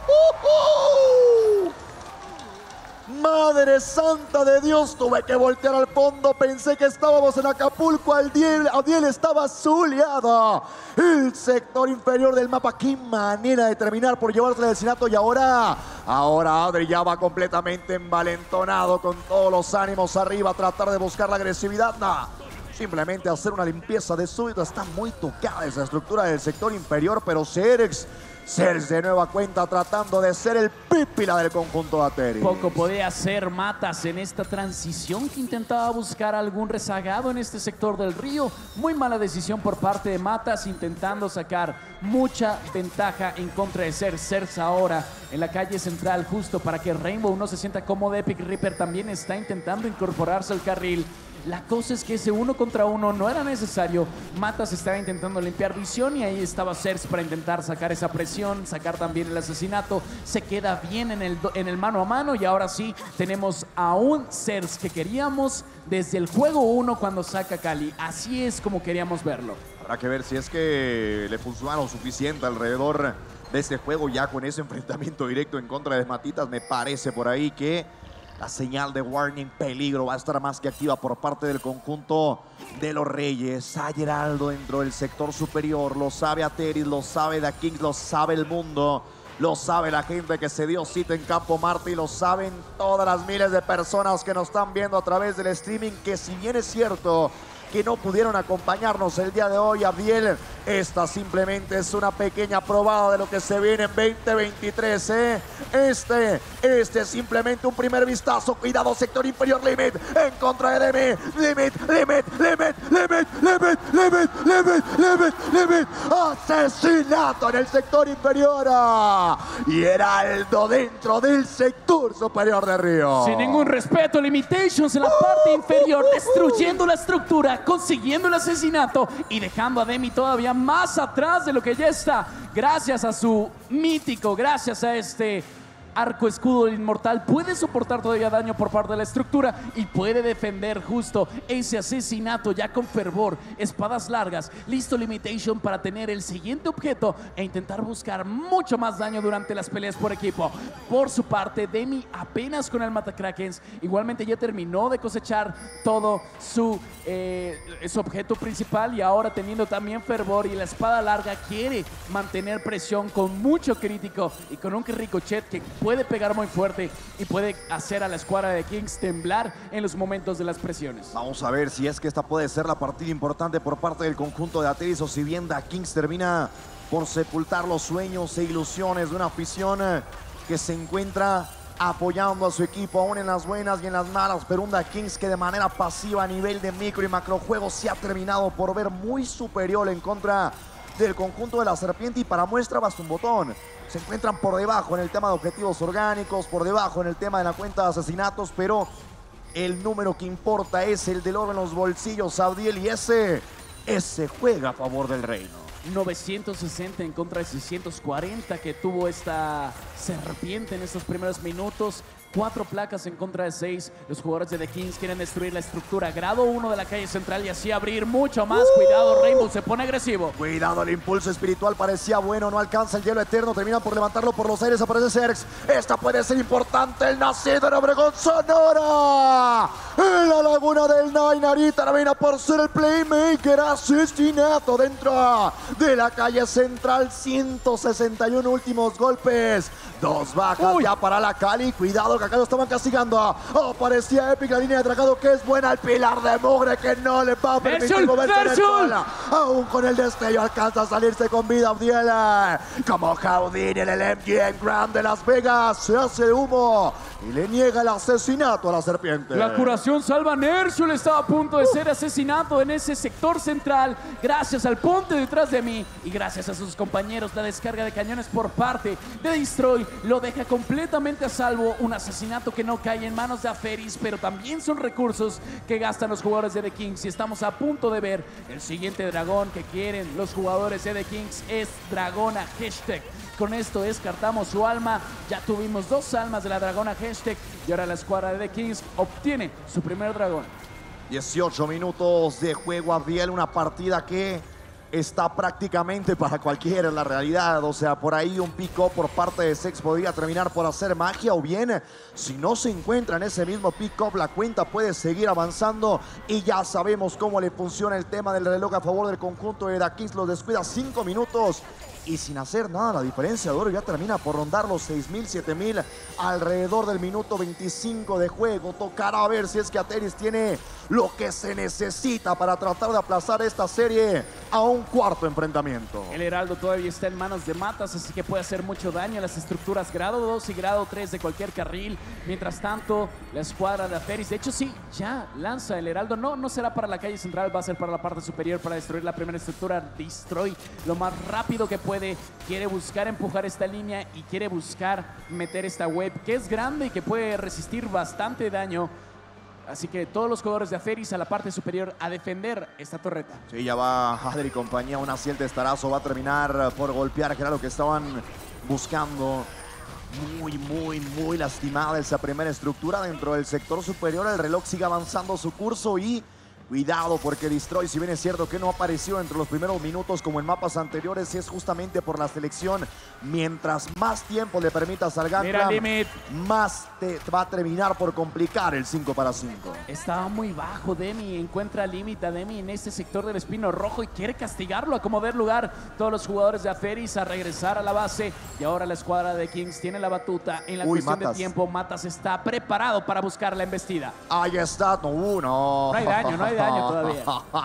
Speaker 1: ¡Madre santa de Dios! Tuve que voltear al fondo. Pensé que estábamos en Acapulco. Abdiel estaba zuleada. El sector inferior del mapa. ¡Qué manera de terminar por llevarse el asesinato! Y ahora Adri ya va completamente envalentonado, con todos los ánimos arriba, a tratar de buscar la agresividad. Nah, simplemente hacer una limpieza de súbito. Está muy tocada esa estructura del sector inferior, pero Zergs de nueva cuenta tratando de ser el pípila del conjunto de Ateris.
Speaker 2: Poco podía hacer Matas en esta transición, que intentaba buscar algún rezagado en este sector del río. Muy mala decisión por parte de Matas, intentando sacar mucha ventaja en contra de Zergs. Zergs ahora en la calle central, justo para que Rainbow no se sienta cómodo. Epic Reaper también está intentando incorporarse al carril. La cosa es que ese 1 contra 1 no era necesario. Matas estaba intentando limpiar visión y ahí estaba Zergs para intentar sacar esa presión, sacar también el asesinato. Se queda bien en el mano a mano y ahora sí tenemos a un Zergs que queríamos desde el juego 1 cuando saca Kali. Así es como queríamos verlo.
Speaker 1: Habrá que ver si es que le funciona lo suficiente alrededor de este juego, ya con ese enfrentamiento directo en contra de Matitas. Me parece por ahí que la señal de warning peligro va a estar más que activa por parte del conjunto de los Reyes. Hay heraldo dentro del sector superior. Lo sabe Ateris, lo sabe The Kings, lo sabe el mundo. Lo sabe la gente que se dio cita en Campo Marte y lo saben todas las miles de personas que nos están viendo a través del streaming, que si bien es cierto que no pudieron acompañarnos el día de hoy, Abdiel, esta simplemente es una pequeña probada de lo que se viene en 2023, ¿eh? Este es simplemente un primer vistazo. Cuidado, sector inferior, Limit en contra de Demi. Limit. Asesinato en el sector inferior. Y Heraldo dentro del sector superior de Río.
Speaker 2: Sin ningún respeto, Limitations en la parte inferior, destruyendo la estructura, consiguiendo el asesinato y dejando a Demi todavía más atrás de lo que ya está. Gracias a su mítico, gracias a este arco escudo inmortal, puede soportar todavía daño por parte de la estructura y puede defender justo ese asesinato ya con fervor. Espadas largas, listo Limitation para tener el siguiente objeto e intentar buscar mucho más daño durante las peleas por equipo. Por su parte, Demi apenas con el Matakrakens, igualmente ya terminó de cosechar todo su objeto principal y ahora teniendo también fervor y la espada larga quiere mantener presión con mucho crítico y con un ricochet que puede pegar muy fuerte y puede hacer a la escuadra de Kings temblar en los momentos de las presiones.
Speaker 1: Vamos a ver si es que esta puede ser la partida importante por parte del conjunto de Ateris, o si bien The Kings termina por sepultar los sueños e ilusiones de una afición que se encuentra apoyando a su equipo aún en las buenas y en las malas, pero un The Kings que de manera pasiva a nivel de micro y macro juego se ha terminado por ver muy superior en contra del conjunto de la serpiente. Y para muestra basta un botón. Se encuentran por debajo en el tema de objetivos orgánicos, por debajo en el tema de la cuenta de asesinatos, pero el número que importa es el del oro en los bolsillos, Abdiel, y ese juega a favor del reino.
Speaker 2: 960 en contra de 640 que tuvo esta serpiente en estos primeros minutos. 4 placas en contra de 6. Los jugadores de The Kings quieren destruir la estructura. Grado 1 de la calle central y así abrir mucho más. Cuidado, Rainbow se pone agresivo.
Speaker 1: Cuidado, el impulso espiritual parecía bueno. No alcanza el hielo eterno. Terminan por levantarlo por los aires. Aparece Zergs. Esta puede ser importante. El nacido en Obregón, Sonora. En la laguna del Nainari termina por ser el playmaker. Asesinato dentro de la calle central. 161 últimos golpes. 2 bajas ya para la Cali. Cuidado que acá lo estaban castigando. Aparecía Epic, la línea de tragado que es buena. El pilar de mugre que no le va a permitir moverse en el cola. Aún con el destello alcanza a salirse con vida Abdiel. Como Houdini en el MGM Grand de Las Vegas. Se hace humo y le niega el asesinato a la serpiente.
Speaker 2: La curación salva a Nershul. Estaba a punto de ser asesinado en ese sector central. Gracias al ponte detrás de mí y gracias a sus compañeros. La descarga de cañones por parte de Destroy lo deja completamente a salvo. Un asesinato que no cae en manos de Aferis, pero también son recursos que gastan los jugadores de The Kings. Y estamos a punto de ver el siguiente dragón que quieren los jugadores de The Kings. Es Dragona Hashtag. Con esto descartamos su alma. Ya tuvimos 2 almas de la Dragona Hashtag y ahora la escuadra de The Kings obtiene su primer dragón.
Speaker 1: 18 minutos de juego, Abdiel, una partida que está prácticamente para cualquiera en la realidad. O sea, por ahí un pick-up por parte de Sex podría terminar por hacer magia, o bien, si no se encuentra en ese mismo pick-up, la cuenta puede seguir avanzando. Y ya sabemos cómo le funciona el tema del reloj a favor del conjunto de The Kings. Los descuida 5 minutos y sin hacer nada. La diferencia de oro ya termina por rondar los 6.000, 7.000 alrededor del minuto 25 de juego. Tocará a ver si es que Ateris tiene lo que se necesita para tratar de aplazar esta serie a un cuarto enfrentamiento.
Speaker 2: El Heraldo todavía está en manos de Matas, así que puede hacer mucho daño a las estructuras grado 2 y grado 3 de cualquier carril. Mientras tanto, la escuadra de Aferis, de hecho sí, ya lanza el Heraldo. No será para la calle central, va a ser para la parte superior para destruir la primera estructura. Destroy lo más rápido que puede. Quiere buscar empujar esta línea y quiere buscar meter esta web que es grande y que puede resistir bastante daño. Así que todos los jugadores de Aferis a la parte superior a defender esta torreta.
Speaker 1: Sí, ya va Hadri y compañía. Aún así el testarazo va a terminar por golpear, que era lo que estaban buscando. Muy lastimada esa primera estructura dentro del sector superior. El reloj sigue avanzando su curso y cuidado, porque Destroy, si bien es cierto que no apareció entre los primeros minutos como en mapas anteriores, es justamente por la selección. Mientras más tiempo le permitas al Gantram, más te va a terminar por complicar el 5 para 5.
Speaker 2: Estaba muy bajo Demi, encuentra límite a Demi en este sector del espino rojo y quiere castigarlo a como ver lugar. Todos los jugadores de Aferis a regresar a la base y ahora la escuadra de Kings tiene la batuta en la cuestión de tiempo. Matas está preparado para buscar la embestida.
Speaker 1: Ahí está, no
Speaker 2: hay daño, no hay daño todavía.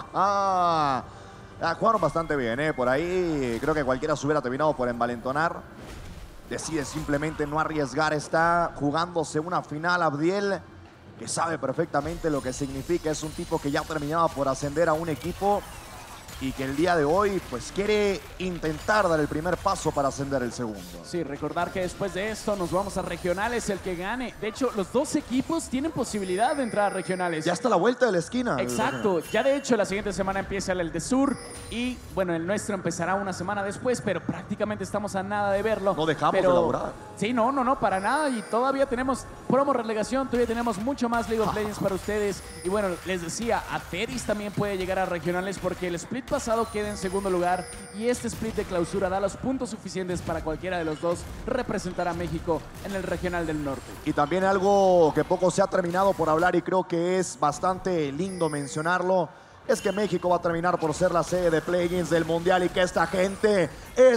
Speaker 1: Jugaron bastante bien, por ahí creo que cualquiera se hubiera terminado por envalentonar. Decide simplemente no arriesgar. Está jugándose una final Abdiel, que sabe perfectamente lo que significa. Es un tipo que ya terminaba por ascender a un equipo y que el día de hoy pues quiere intentar dar el primer paso para ascender el segundo.
Speaker 2: Sí, recordar que después de esto nos vamos a regionales, el que gane. De hecho, los 2 equipos tienen posibilidad de entrar a regionales.
Speaker 1: Ya está a la vuelta de la esquina.
Speaker 2: Exacto, ya de hecho la siguiente semana empieza el de Sur y bueno, el nuestro empezará una semana después, pero prácticamente estamos a nada de verlo.
Speaker 1: No dejamos de elaborar.
Speaker 2: Sí, no, para nada, y todavía tenemos promo relegación, todavía tenemos mucho más League of Legends para ustedes. Y bueno, les decía, Aferis también puede llegar a regionales porque el split pasado queda en segundo lugar y este split de clausura da los puntos suficientes para cualquiera de los dos representar a México en el regional del norte.
Speaker 1: Y también algo que poco se ha terminado por hablar y creo que es bastante lindo mencionarlo, es que México va a terminar por ser la sede de play-ins del Mundial y que esta gente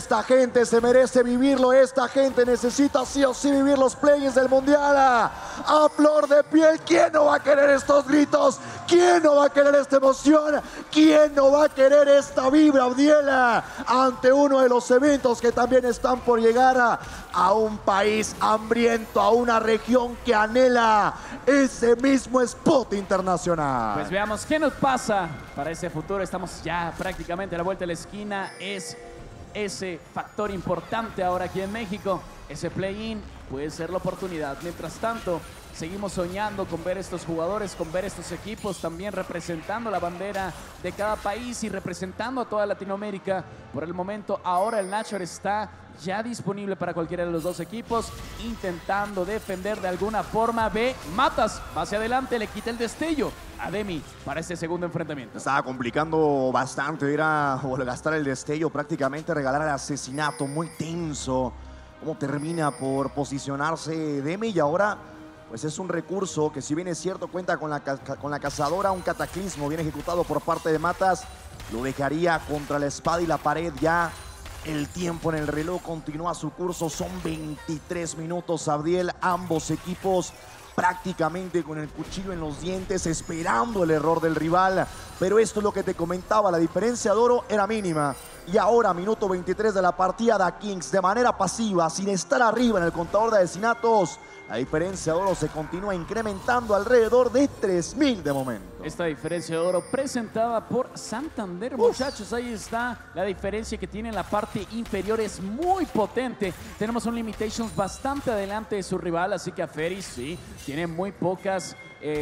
Speaker 1: se merece vivirlo. Esta gente necesita sí o sí vivir los play-ins del Mundial a flor de piel. ¿Quién no va a querer estos gritos? ¿Quién no va a querer esta emoción? ¿Quién no va a querer esta vibra, Abdiela, ante uno de los eventos que también están por llegar a un país hambriento, a una región que anhela ese mismo spot internacional?
Speaker 2: Pues veamos qué nos pasa para ese futuro. Estamos ya prácticamente a la vuelta de la esquina. Es ese factor importante ahora aquí en México. Ese play-in puede ser la oportunidad. Mientras tanto, seguimos soñando con ver estos jugadores, con ver estos equipos también representando la bandera de cada país y representando a toda Latinoamérica. Por el momento, ahora el Nashor está ya disponible para cualquiera de los 2 equipos, intentando defender de alguna forma. Matas va hacia adelante, le quita el destello a Demi para este segundo enfrentamiento.
Speaker 1: Estaba complicando bastante ir a gastar el destello, prácticamente regalar el asesinato. Muy tenso cómo termina por posicionarse Demi, y ahora pues es un recurso que, si bien es cierto, cuenta con la cazadora, un cataclismo bien ejecutado por parte de Matas, lo dejaría contra la espada y la pared. Ya el tiempo en el reloj continúa su curso, son 23 minutos, Abdiel. Ambos equipos prácticamente con el cuchillo en los dientes, esperando el error del rival. Pero esto es lo que te comentaba, la diferencia de oro era mínima. Y ahora, minuto 23 de la partida, Da Kings, de manera pasiva, sin estar arriba en el contador de asesinatos, la diferencia de oro se continúa incrementando alrededor de 3.000 de momento.
Speaker 2: Esta diferencia de oro presentada por Santander, muchachos. Ahí está la diferencia que tiene en la parte inferior, es muy potente. Tenemos un Limitations bastante adelante de su rival, así que Aferis sí tiene muy pocas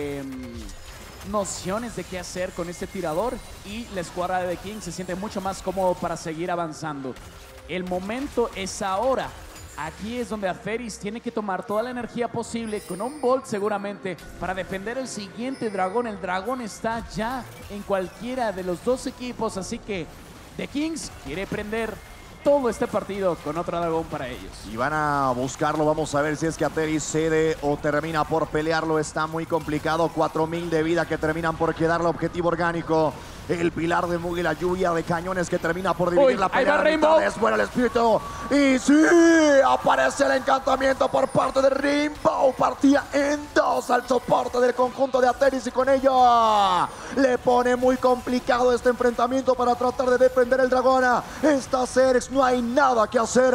Speaker 2: nociones de qué hacer con este tirador, y la escuadra de The King se siente mucho más cómodo para seguir avanzando. El momento es ahora. Aquí es donde Aferis tiene que tomar toda la energía posible con un Bolt seguramente para defender el siguiente dragón. El dragón está ya en cualquiera de los dos equipos, así que The Kings quiere prender todo este partido con otro dragón para ellos.
Speaker 1: Y van a buscarlo, vamos a ver si es que Aferis cede o termina por pelearlo. Está muy complicado, 4.000 de vida que terminan por quedar el objetivo orgánico. El pilar de Mugi, la lluvia de cañones que termina por dividir la pelea.
Speaker 2: Rainbow.
Speaker 1: Es bueno el espíritu. Y sí, aparece el encantamiento por parte de Rainbow. Partía en dos al soporte del conjunto de Aferis, y con ello le pone muy complicado este enfrentamiento para tratar de defender el dragón. Esta Cerx, no hay nada que hacer.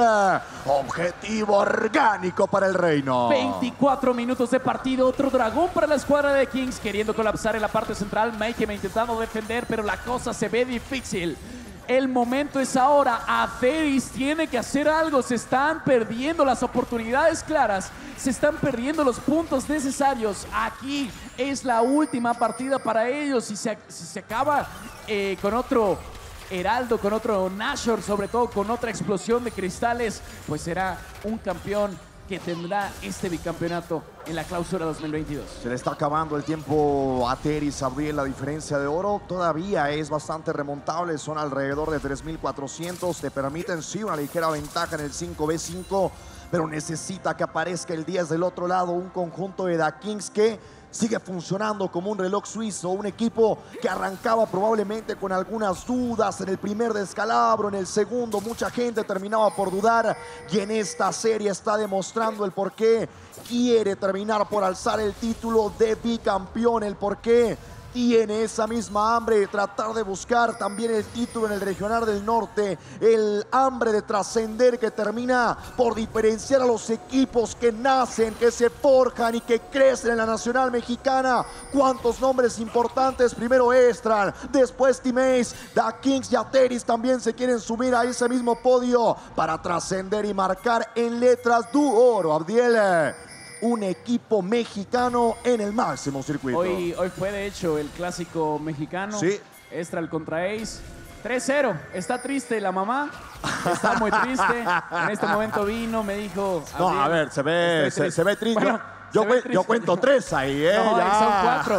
Speaker 1: Objetivo orgánico para el reino.
Speaker 2: 24 minutos de partido, otro dragón para la escuadra de Kings, queriendo colapsar en la parte central. Mayhem intentando defender, pero la cosa se ve difícil. El momento es ahora. Aferis tiene que hacer algo. Se están perdiendo las oportunidades claras. Se están perdiendo los puntos necesarios. Aquí es la última partida para ellos. Si se acaba con otro Heraldo, con otro Nashor, sobre todo con otra explosión de cristales, pues será un campeón que tendrá este bicampeonato en la clausura 2022.
Speaker 1: Se le está acabando el tiempo a Aferis, Abdiel. La diferencia de oro todavía es bastante remontable, son alrededor de 3.400. Te permiten sí una ligera ventaja en el 5v5, pero necesita que aparezca el 10 del otro lado, un conjunto de Da Kings que sigue funcionando como un reloj suizo, un equipo que arrancaba probablemente con algunas dudas en el primer descalabro, en el segundo mucha gente terminaba por dudar, y en esta serie está demostrando el por qué quiere terminar por alzar el título de bicampeón, el por qué tiene esa misma hambre de tratar de buscar también el título en el regional del norte, el hambre de trascender que termina por diferenciar a los equipos que nacen, que se forjan y que crecen en la nacional mexicana. ¿Cuántos nombres importantes? Primero Estral, después Team Ace, Da Kings y Aferis también se quieren subir a ese mismo podio para trascender y marcar en letras de oro, Abdiel. Un equipo mexicano en el máximo circuito.
Speaker 2: Hoy fue de hecho el clásico mexicano.
Speaker 1: Sí.
Speaker 2: Estral contra Ace. 3-0. Está triste la mamá. Está muy triste. En este momento vino, me dijo...
Speaker 1: No, a ver, se ve triste. Bueno, yo cuento 3 ahí, ¿eh?
Speaker 2: No,
Speaker 1: ya.
Speaker 2: son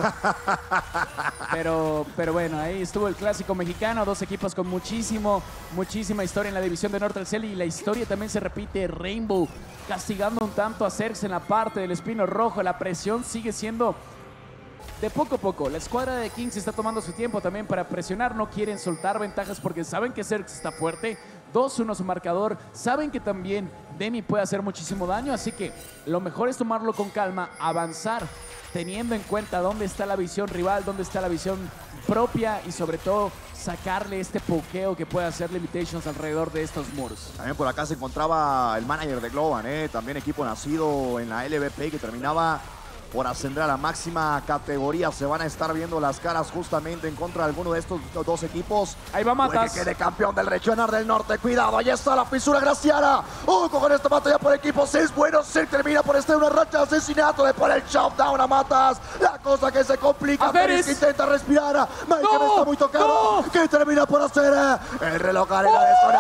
Speaker 2: 4. Pero bueno, ahí estuvo el clásico mexicano. Dos equipos con muchísima historia en la división de Norte del Cel. Y la historia también se repite. Rainbow castigando un tanto a Cerx en la parte del espino rojo. La presión sigue siendo de poco a poco. La escuadra de Kings está tomando su tiempo también para presionar. No quieren soltar ventajas porque saben que Cerx está fuerte. 2-1 su marcador. Saben que también Demi puede hacer muchísimo daño. Así que lo mejor es tomarlo con calma, avanzar, teniendo en cuenta dónde está la visión rival, dónde está la visión propia, y sobre todo sacarle este pokeo que puede hacer Limitations alrededor de estos muros.
Speaker 1: También por acá se encontraba el manager de Globan, también equipo nacido en la LVP que terminaba por ascender a la máxima categoría. Se van a estar viendo las caras justamente en contra de alguno de estos dos equipos.
Speaker 2: Ahí va Matas.
Speaker 1: Que quede campeón del regional del norte. Cuidado, ahí está la fisura Graciana. Con esta batalla por equipos es bueno. Se termina por estar una racha de asesinato. Le pone el shutdown a Matas. La cosa que se complica. Aferis que intenta respirar. Mayhem está muy tocado. Que termina por hacer el reloj arena de Sonia.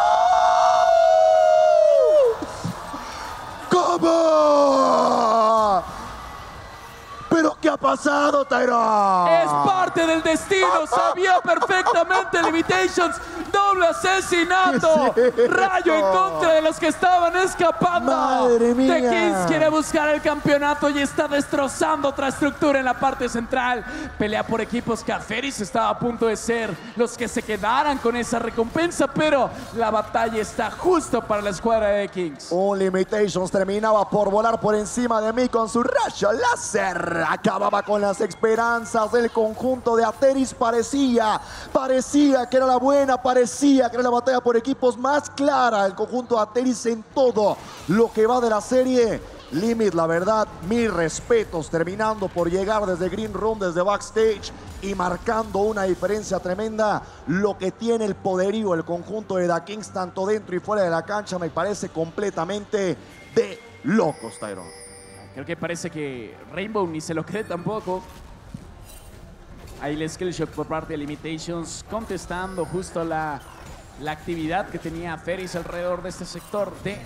Speaker 1: ¿Cómo? ¿Pero qué ha pasado, Tyron?
Speaker 2: Es parte del destino. Sabía perfectamente Limitations. doble asesinato. Rayo en contra de los que estaban escapando.
Speaker 1: Madre mía.
Speaker 2: The Kings quiere buscar el campeonato y está destrozando otra estructura en la parte central. Pelea por equipos que Aferis estaba a punto de ser los que se quedaran con esa recompensa, pero la batalla está justo para la escuadra de The Kings.
Speaker 1: Un Limitations terminaba por volar por encima de mí con su rayo láser. Acababa con las esperanzas del conjunto de Ateris. Parecía que era la buena, parecía que era la batalla por equipos más clara. El conjunto de Ateris en todo lo que va de la serie. Limit, la verdad, mis respetos, terminando por llegar desde Green Room, desde backstage y marcando una diferencia tremenda. Lo que tiene el poderío el conjunto de The Kings, tanto dentro y fuera de la cancha, me parece completamente de locos, Tyrone.
Speaker 2: Creo que parece que Rainbow ni se lo cree tampoco. Ahí el skill shot por parte de Limitations, contestando justo la actividad que tenía Ferris alrededor de este sector de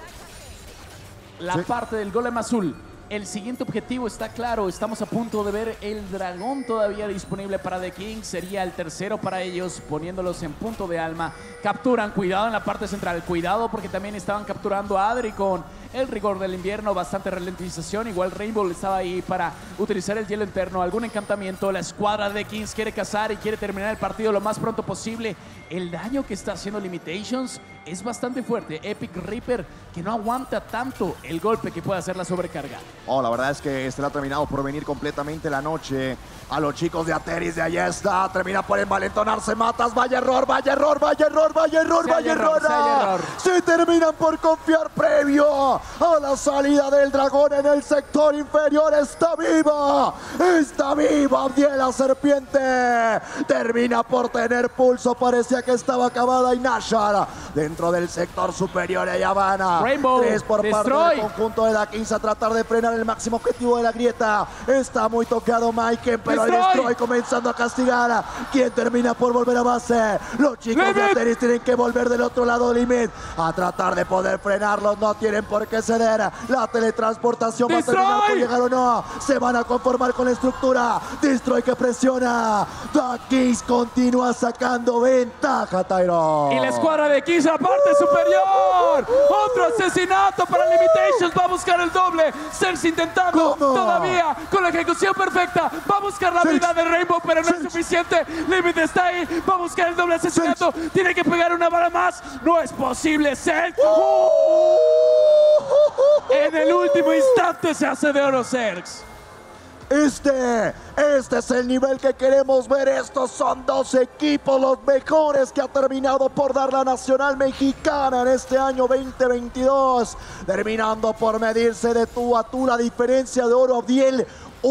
Speaker 2: la parte del golem azul. El siguiente objetivo está claro. Estamos a punto de ver el dragón todavía disponible para The Kings. Sería el tercero para ellos, poniéndolos en punto de alma. Capturan, cuidado en la parte central. Cuidado porque también estaban capturando a Adri con el rigor del invierno. Bastante ralentización. Igual Rainbow estaba ahí para utilizar el hielo interno. Algún encantamiento. La escuadra de The Kings quiere cazar y quiere terminar el partido lo más pronto posible. El daño que está haciendo Limitations es bastante fuerte. Epic Reaper que no aguanta tanto el golpe que puede hacer la sobrecarga.
Speaker 1: Oh, la verdad es que se le ha terminado por venir completamente la noche a los chicos de Ateris. De allá está, termina por envalentonarse Matas. Vaya error, vaya error, vaya error, vaya error, vaya error. Se terminan por confiar previo a la salida del dragón en el sector inferior. Está viva Abdiel la serpiente. Termina por tener pulso, parecía que estaba acabada. Y Nashar dentro del sector superior. Allá van a
Speaker 2: Rainbow,
Speaker 1: 3 por parte del conjunto de The Kings a tratar de frenar el máximo objetivo de la grieta. Está muy tocado Mike, pero el Destroy comenzando a castigar. ¿Quién termina por volver a base? Los chicos de Ateris tienen que volver del otro lado Limit a tratar de poder frenarlos. No tienen por qué ceder. La teletransportación va a terminar por llegar o no. Se van a conformar con la estructura. Destroy que presiona. The Kings continúa sacando ventaja, Tyrone.
Speaker 2: Y la escuadra de Kings a la parte superior. Otro asesinato para Limitations. Va a buscar el doble. Cersei intentando todavía con la ejecución perfecta. Va a buscar la vida de Rainbow, pero no es suficiente. Limit está ahí. Va a buscar el doble asesinato. Tiene que pegar una bala más. No es posible. Cersei. En el último instante se hace de oro Cersei.
Speaker 1: Este es el nivel que queremos ver. Estos son dos equipos, los mejores que ha terminado por dar la Nacional Mexicana en este año 2022. Terminando por medirse de tú a tú. La diferencia de oro, Abdiel,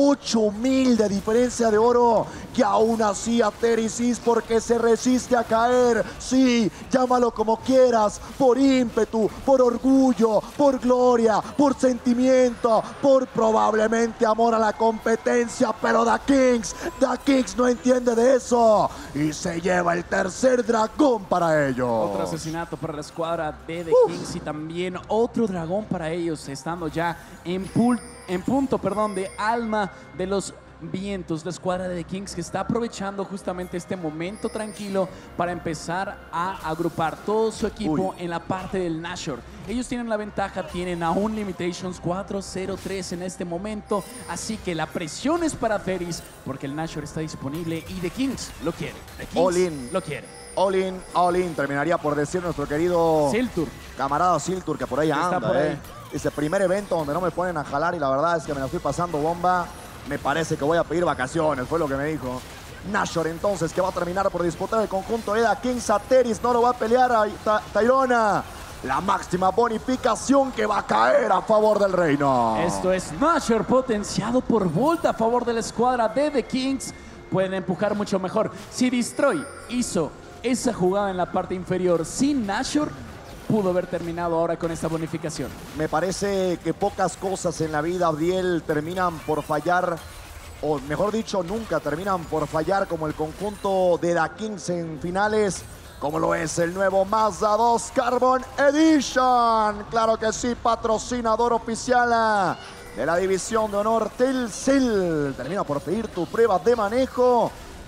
Speaker 1: 8,000 de diferencia de oro, que aún así Ateris, porque se resiste a caer. Sí, llámalo como quieras, por ímpetu, por orgullo, por gloria, por sentimiento, por probablemente amor a la competencia, pero The Kings no entiende de eso y se lleva el tercer dragón para ellos.
Speaker 2: Otro asesinato para la escuadra de The Kings y también otro dragón para ellos, estando ya en punto de alma de los vientos. La escuadra de The Kings que está aprovechando justamente este momento tranquilo para empezar a agrupar todo su equipo en la parte del Nashor. Ellos tienen la ventaja, tienen a un Limitations 4-0-3 en este momento, así que la presión es para Ferris porque el Nashor está disponible y The Kings lo quiere. The Kings lo quiere.
Speaker 1: All in, terminaría por decir nuestro querido
Speaker 2: Siltur,
Speaker 1: camarada Siltur, que por ahí anda,
Speaker 2: por ahí.
Speaker 1: Ese primer evento donde no me ponen a jalar y la verdad es que me la estoy pasando bomba. Me parece que voy a pedir vacaciones, fue lo que me dijo. Nashor entonces, que va a terminar por disputar el conjunto de The Kings. Ateris no lo va a pelear a Tyrone. La máxima bonificación que va a caer a favor del reino.
Speaker 2: Esto es Nashor potenciado por Volt a favor de la escuadra de The Kings. Pueden empujar mucho mejor. Si Destroy hizo esa jugada en la parte inferior sin Nashor, pudo haber terminado ahora con esta bonificación.
Speaker 1: Me parece que pocas cosas en la vida, Abdiel, terminan por fallar, o mejor dicho, nunca terminan por fallar como el conjunto de The Kings en finales, como lo es el nuevo Mazda 2 Carbon Edition. Claro que sí, patrocinador oficial de la división de honor Telcel. Termina por pedir tu prueba de manejo.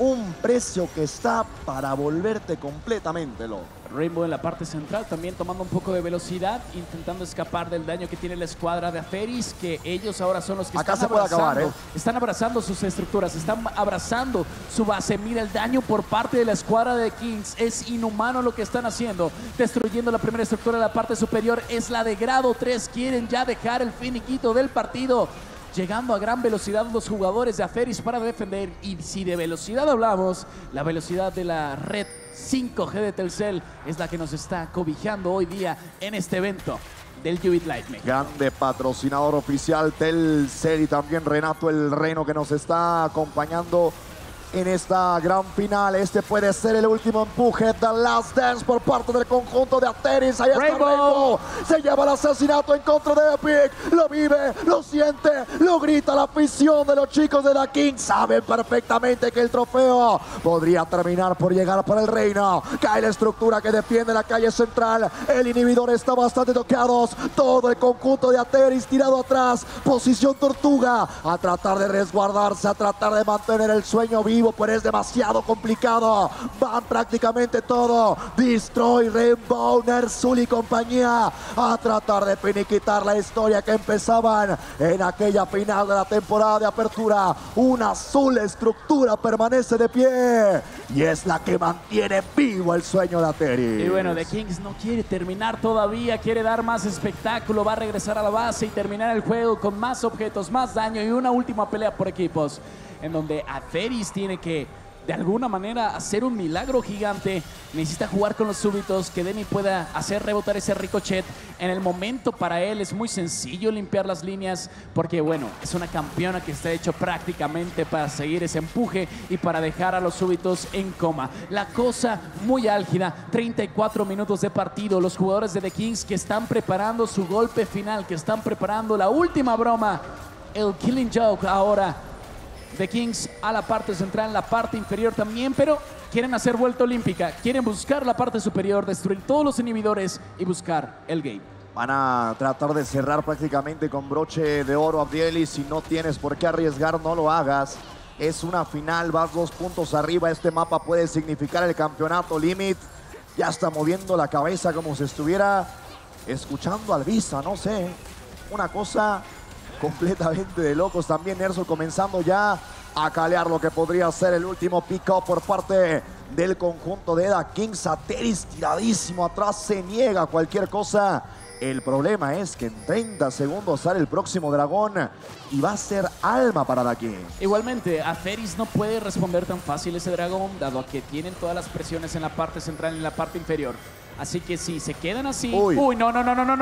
Speaker 1: un precio que está para volverte completamente loco.
Speaker 2: Rainbow en la parte central también tomando un poco de velocidad, intentando escapar del daño que tiene la escuadra de Aferis, que ellos ahora son los que
Speaker 1: Acá
Speaker 2: están
Speaker 1: se puede
Speaker 2: abrazando,
Speaker 1: acabar,
Speaker 2: están abrazando sus estructuras, están abrazando su base. Mira el daño por parte de la escuadra de Kings, es inhumano lo que están haciendo, destruyendo la primera estructura de la parte superior, es la de grado 3, quieren ya dejar el finiquito del partido. Llegando a gran velocidad los jugadores de Aferis para defender. Y si de velocidad hablamos, la velocidad de la red 5G de Telcel es la que nos está cobijando hoy día en este evento del Ubit Live México.
Speaker 1: Grande patrocinador oficial Telcel y también Renato el Reno que nos está acompañando en esta gran final. Este puede ser el último empuje. The Last Dance por parte del conjunto de Aferis. Ahí está Rainbow. Se lleva el asesinato en contra de Epic. Lo vive, lo siente, lo grita la afición de los chicos de la King. Saben perfectamente que el trofeo podría terminar por llegar para el reino. Cae la estructura que defiende la calle central. El inhibidor está bastante tocado. Todo el conjunto de Aferis tirado atrás. Posición tortuga. A tratar de resguardarse, a tratar de mantener el sueño vivo. Pero es demasiado complicado. Van prácticamente todo. Destroy, Rainbow, Ner'zhul y compañía a tratar de finiquitar la historia que empezaban en aquella final de la temporada de apertura. Una sola estructura permanece de pie y es la que mantiene vivo el sueño de Aferis.
Speaker 2: Y bueno, The Kings no quiere terminar todavía, quiere dar más espectáculo, va a regresar a la base y terminar el juego con más objetos, más daño y una última pelea por equipos, en donde Aferis tiene que, de alguna manera, hacer un milagro gigante. Necesita jugar con los súbitos, que Demi pueda hacer rebotar ese ricochet. En el momento para él es muy sencillo limpiar las líneas, porque bueno, es una campeona que está hecho prácticamente para seguir ese empuje y para dejar a los súbitos en coma. La cosa muy álgida, 34 minutos de partido. Los jugadores de The Kings que están preparando su golpe final, que están preparando la última broma, el Killing Joke ahora. The Kings a la parte central, la parte inferior también, pero quieren hacer vuelta olímpica, quieren buscar la parte superior, destruir todos los inhibidores y buscar el game.
Speaker 1: Van a tratar de cerrar prácticamente con broche de oro, Abdiel, y si no tienes por qué arriesgar, no lo hagas. Es una final, vas 2 puntos arriba, este mapa puede significar el campeonato. Limit ya está moviendo la cabeza como si estuviera escuchando al Visa, no sé, una cosa completamente de locos. También Ner'zhul comenzando ya a calear lo que podría ser el último pick-up por parte del conjunto de The Kings. Aferis tiradísimo atrás, se niega a cualquier cosa. El problema es que en 30 segundos sale el próximo dragón y va a ser alma para The Kings.
Speaker 2: Igualmente, Aferis no puede responder tan fácil ese dragón, dado a que tienen todas las presiones en la parte central y en la parte inferior. Así que si se quedan así... Uy, no.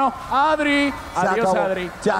Speaker 2: Adri. Adiós, Adri.
Speaker 1: Se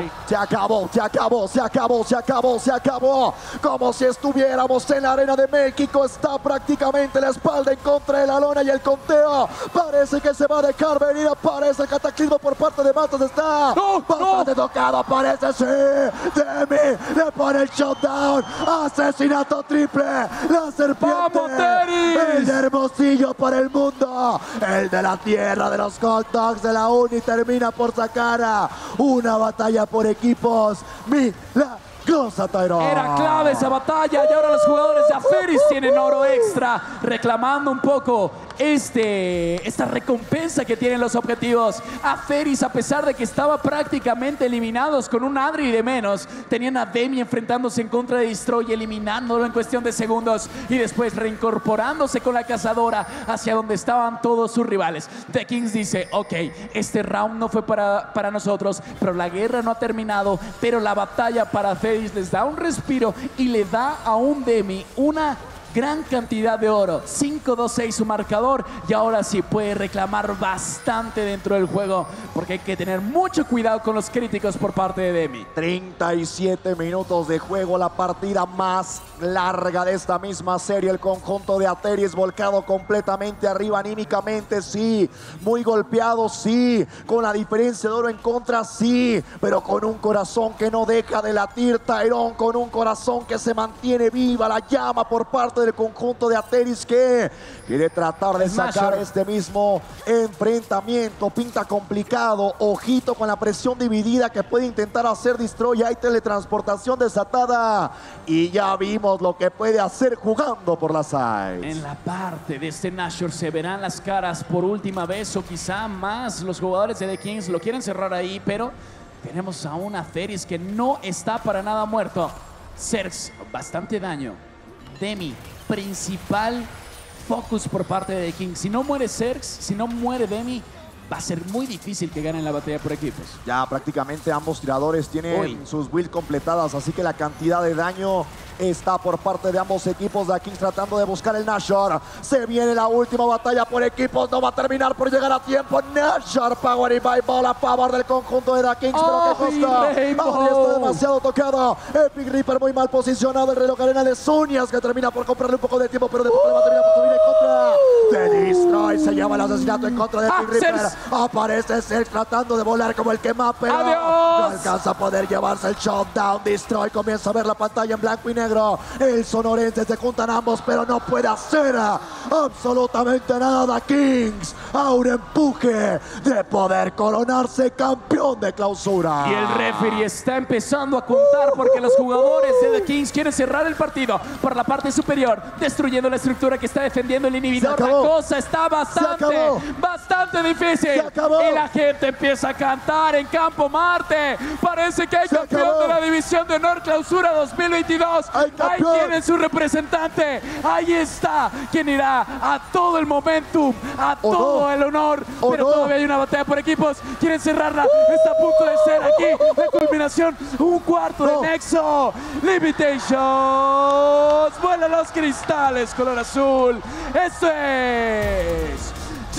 Speaker 1: acabó. Como si estuviéramos en la Arena de México. Está prácticamente la espalda en contra de la lona y el conteo. Parece que se va a dejar venir. Aparece el cataclismo por parte de Matos. Está bastante tocado. Parece, sí. Demi le pone el shutdown. Asesinato triple. La serpiente.
Speaker 2: ¡Vamos, Teris!
Speaker 1: El de Hermosillo para el mundo. El de la tierra de los hot dogs de la Uni termina por sacar una batalla por equipos milagrosa, Tyrone.
Speaker 2: Era clave esa batalla y ahora los jugadores de Aferis tienen oro extra, reclamando un poco esta recompensa que tienen los objetivos. Aferis, a pesar de que estaba prácticamente eliminados con un Adri de menos, tenían a Demi enfrentándose en contra de Destroy, eliminándolo en cuestión de segundos y después reincorporándose con la cazadora hacia donde estaban todos sus rivales. The Kings dice, ok, este round no fue para nosotros, pero la guerra no ha terminado, pero la batalla para Aferis les da un respiro y le da a un Demi una gran cantidad de oro. 5-2-6 su marcador y ahora sí puede reclamar bastante dentro del juego, porque hay que tener mucho cuidado con los críticos por parte de Demi.
Speaker 1: 37 minutos de juego, la partida más larga de esta misma serie. El conjunto de Aferis volcado completamente arriba anímicamente, sí, muy golpeado, sí, con la diferencia de oro en contra, sí, pero con un corazón que no deja de latir, Tyrone, con un corazón que se mantiene viva la llama por parte parte del conjunto de Ateris, que quiere tratar de sacar este mismo enfrentamiento. Pinta complicado. Ojito con la presión dividida que puede intentar hacer Destroy. Hay teletransportación desatada y ya vimos lo que puede hacer jugando por las sides.
Speaker 2: En la parte de este Nashor se verán las caras por última vez, o quizá más. Los jugadores de The Kings lo quieren cerrar ahí, pero tenemos a un Atheris que no está para nada muerto. Zergs, bastante daño. Demi, principal focus por parte de The Kings. Si no muere Zergs, si no muere Demi, va a ser muy difícil que ganen la batalla por equipos.
Speaker 1: Ya prácticamente ambos tiradores tienen sus builds completadas, así que la cantidad de daño está por parte de ambos equipos. De Kings tratando de buscar el Nashor. Se viene la última batalla por equipos. No va a terminar por llegar a tiempo. Nashor, Power y by ball a favor del conjunto de The Kings. Pero ¿qué costa? Está demasiado tocado. Epic Reaper muy mal posicionado. El reloj arena de Zunias, que termina por comprarle un poco de tiempo, pero después va a terminar por subir en contra de Destroy. Se lleva el asesinato en contra de Epic Reaper. Aparece Zergs tratando de volar como el quema, pero no alcanza a poder llevarse el shutdown. Destroy comienza a ver la pantalla en blanco y negro. El sonorense, se juntan ambos, pero no puede hacer absolutamente nada. Kings a un empuje de poder coronarse campeón de clausura.
Speaker 2: Y el referee está empezando a contar, porque los jugadores de The Kings quieren cerrar el partido por la parte superior, destruyendo la estructura que está defendiendo el inhibidor. La cosa está bastante difícil. Y la gente empieza a cantar en Campo Marte. Parece que hay campeón de la División de Honor Clausura 2022. Ahí tienen su representante. Ahí está, quien irá a todo el momentum, a todo el honor. Pero todavía hay una batalla por equipos. Quieren cerrarla. Está a punto de ser aquí la culminación. Un cuarto de Nexo. Limitations. Vuelan los cristales color azul. Esto es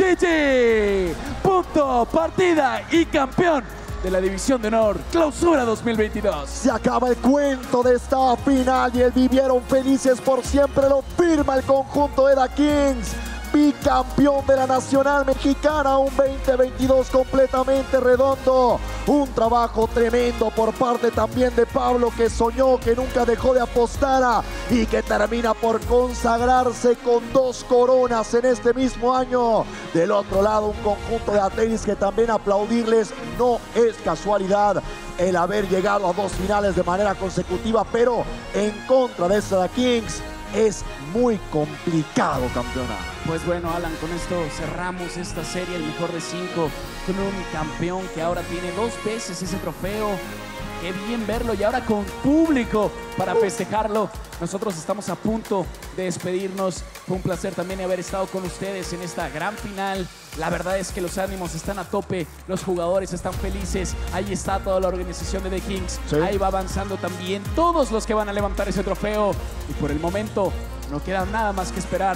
Speaker 2: GG. Punto, partida y campeón de la División de Honor Clausura 2022.
Speaker 1: Se acaba el cuento de esta final y el vivieron felices por siempre. Lo firma el conjunto de The Kings. Bicampeón de la Nacional Mexicana, un 2022 completamente redondo. Un trabajo tremendo por parte también de Pablo, que soñó, que nunca dejó de apostar y que termina por consagrarse con 2 coronas en este mismo año. Del otro lado, un conjunto de Ateris que también aplaudirles. No es casualidad el haber llegado a 2 finales de manera consecutiva, pero en contra de The Kings es muy complicado campeonar.
Speaker 2: Pues bueno, Alan, con esto cerramos esta serie, el mejor de 5, con un campeón que ahora tiene 2 veces ese trofeo. Qué bien verlo, y ahora con público para festejarlo. Nosotros estamos a punto de despedirnos. Fue un placer también haber estado con ustedes en esta gran final. La verdad es que los ánimos están a tope, los jugadores están felices. Ahí está toda la organización de The Kings. Ahí va avanzando también todos los que van a levantar ese trofeo. Y por el momento no queda nada más que esperar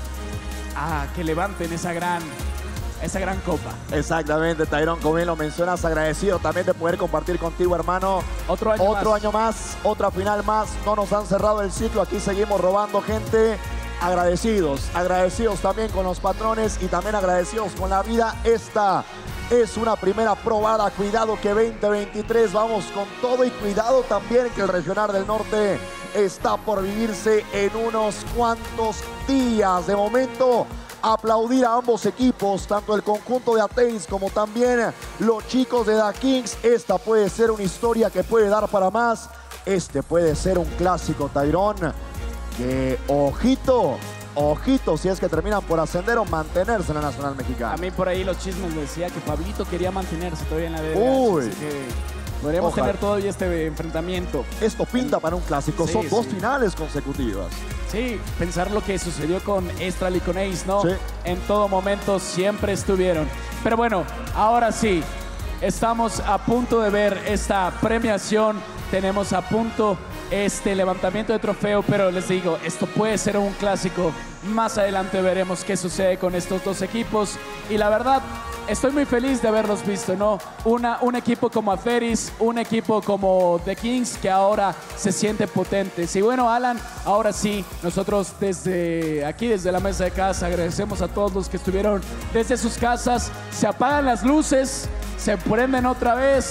Speaker 2: a que levanten esa gran copa.
Speaker 1: Exactamente, Tyrone, como bien lo mencionas, agradecido también de poder compartir contigo, hermano. Otro año más, otra final más. No nos han cerrado el ciclo, aquí seguimos robando gente. Agradecidos también con los patrones y también agradecidos con la vida. Esta es una primera probada. Cuidado que 2023 vamos con todo, y cuidado también que el Regional del Norte está por vivirse en unos cuantos días. De momento, aplaudir a ambos equipos, tanto el conjunto de Ateris como también los chicos de The Kings. Esta puede ser una historia que puede dar para más. Este puede ser un clásico, Tyrone, que ojito si es que terminan por ascender o mantenerse en la Nacional Mexicana.
Speaker 2: A mí por ahí los chismes me decía que Pablito quería mantenerse todavía en la DDH, así que podríamos tener todavía este enfrentamiento.
Speaker 1: Esto pinta para un clásico, son 2 finales consecutivas.
Speaker 2: Sí, pensar lo que sucedió con Estral y con Ace, ¿no? Sí. En todo momento siempre estuvieron. Pero bueno, ahora sí, estamos a punto de ver esta premiación. Tenemos a punto este levantamiento de trofeo, pero les digo, esto puede ser un clásico. Más adelante veremos qué sucede con estos 2 equipos. Y la verdad, estoy muy feliz de haberlos visto, ¿no? Un equipo como Atheris, un equipo como The Kings, que ahora se siente potente. Y bueno, Alan, ahora sí, nosotros desde aquí, desde la mesa de casa, agradecemos a todos los que estuvieron desde sus casas. Se apagan las luces, se prenden otra vez,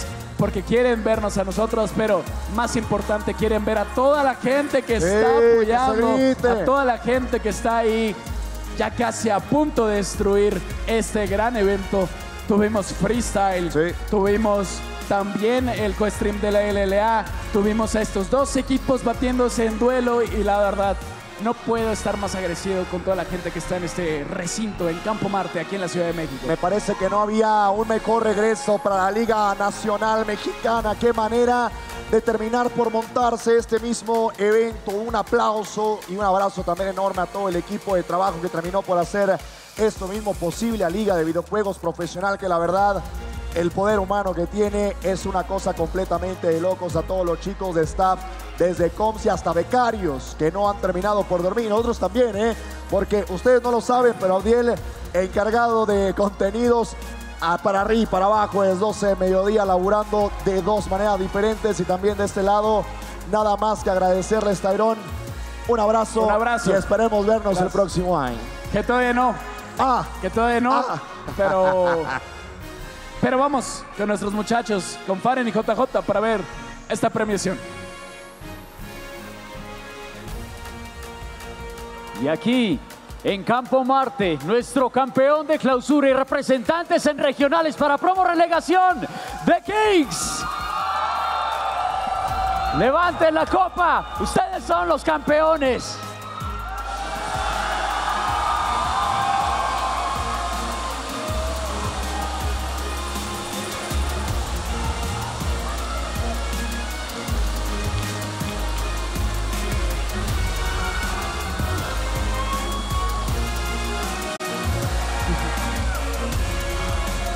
Speaker 2: porque quieren vernos a nosotros, pero más importante, quieren ver a toda la gente que está
Speaker 1: que
Speaker 2: apoyando, a toda la gente que está ahí, ya casi a punto de destruir este gran evento. Tuvimos freestyle, tuvimos también el co-stream de la LLA, tuvimos a estos dos equipos batiéndose en duelo y la verdad, no puedo estar más agradecido con toda la gente que está en este recinto, en Campo Marte, aquí en la Ciudad de México.
Speaker 1: Me parece que no había un mejor regreso para la Liga Nacional Mexicana. Qué manera de terminar por montarse este mismo evento. Un aplauso y un abrazo también enorme a todo el equipo de trabajo que terminó por hacer esto mismo posible a Liga de Videojuegos Profesional, que la verdad, el poder humano que tiene es una cosa completamente de locos. A todos los chicos de staff, desde Comsi hasta becarios, que no han terminado por dormir. Nosotros también, porque ustedes no lo saben, pero Abdiel, encargado de contenidos, para arriba y para abajo, es 12 de mediodía, laburando de dos maneras diferentes. Y también de este lado, nada más que agradecerles, Tairón. Un abrazo.
Speaker 2: Un abrazo.
Speaker 1: Y esperemos vernos el próximo año.
Speaker 2: Que todavía no. Que todavía no. Pero vamos con nuestros muchachos, con Faren y JJ, para ver esta premiación.
Speaker 3: Y aquí, en Campo Marte, nuestro campeón de clausura y representantes en regionales para promo relegación, The Kings. Levanten la copa, ustedes son los campeones.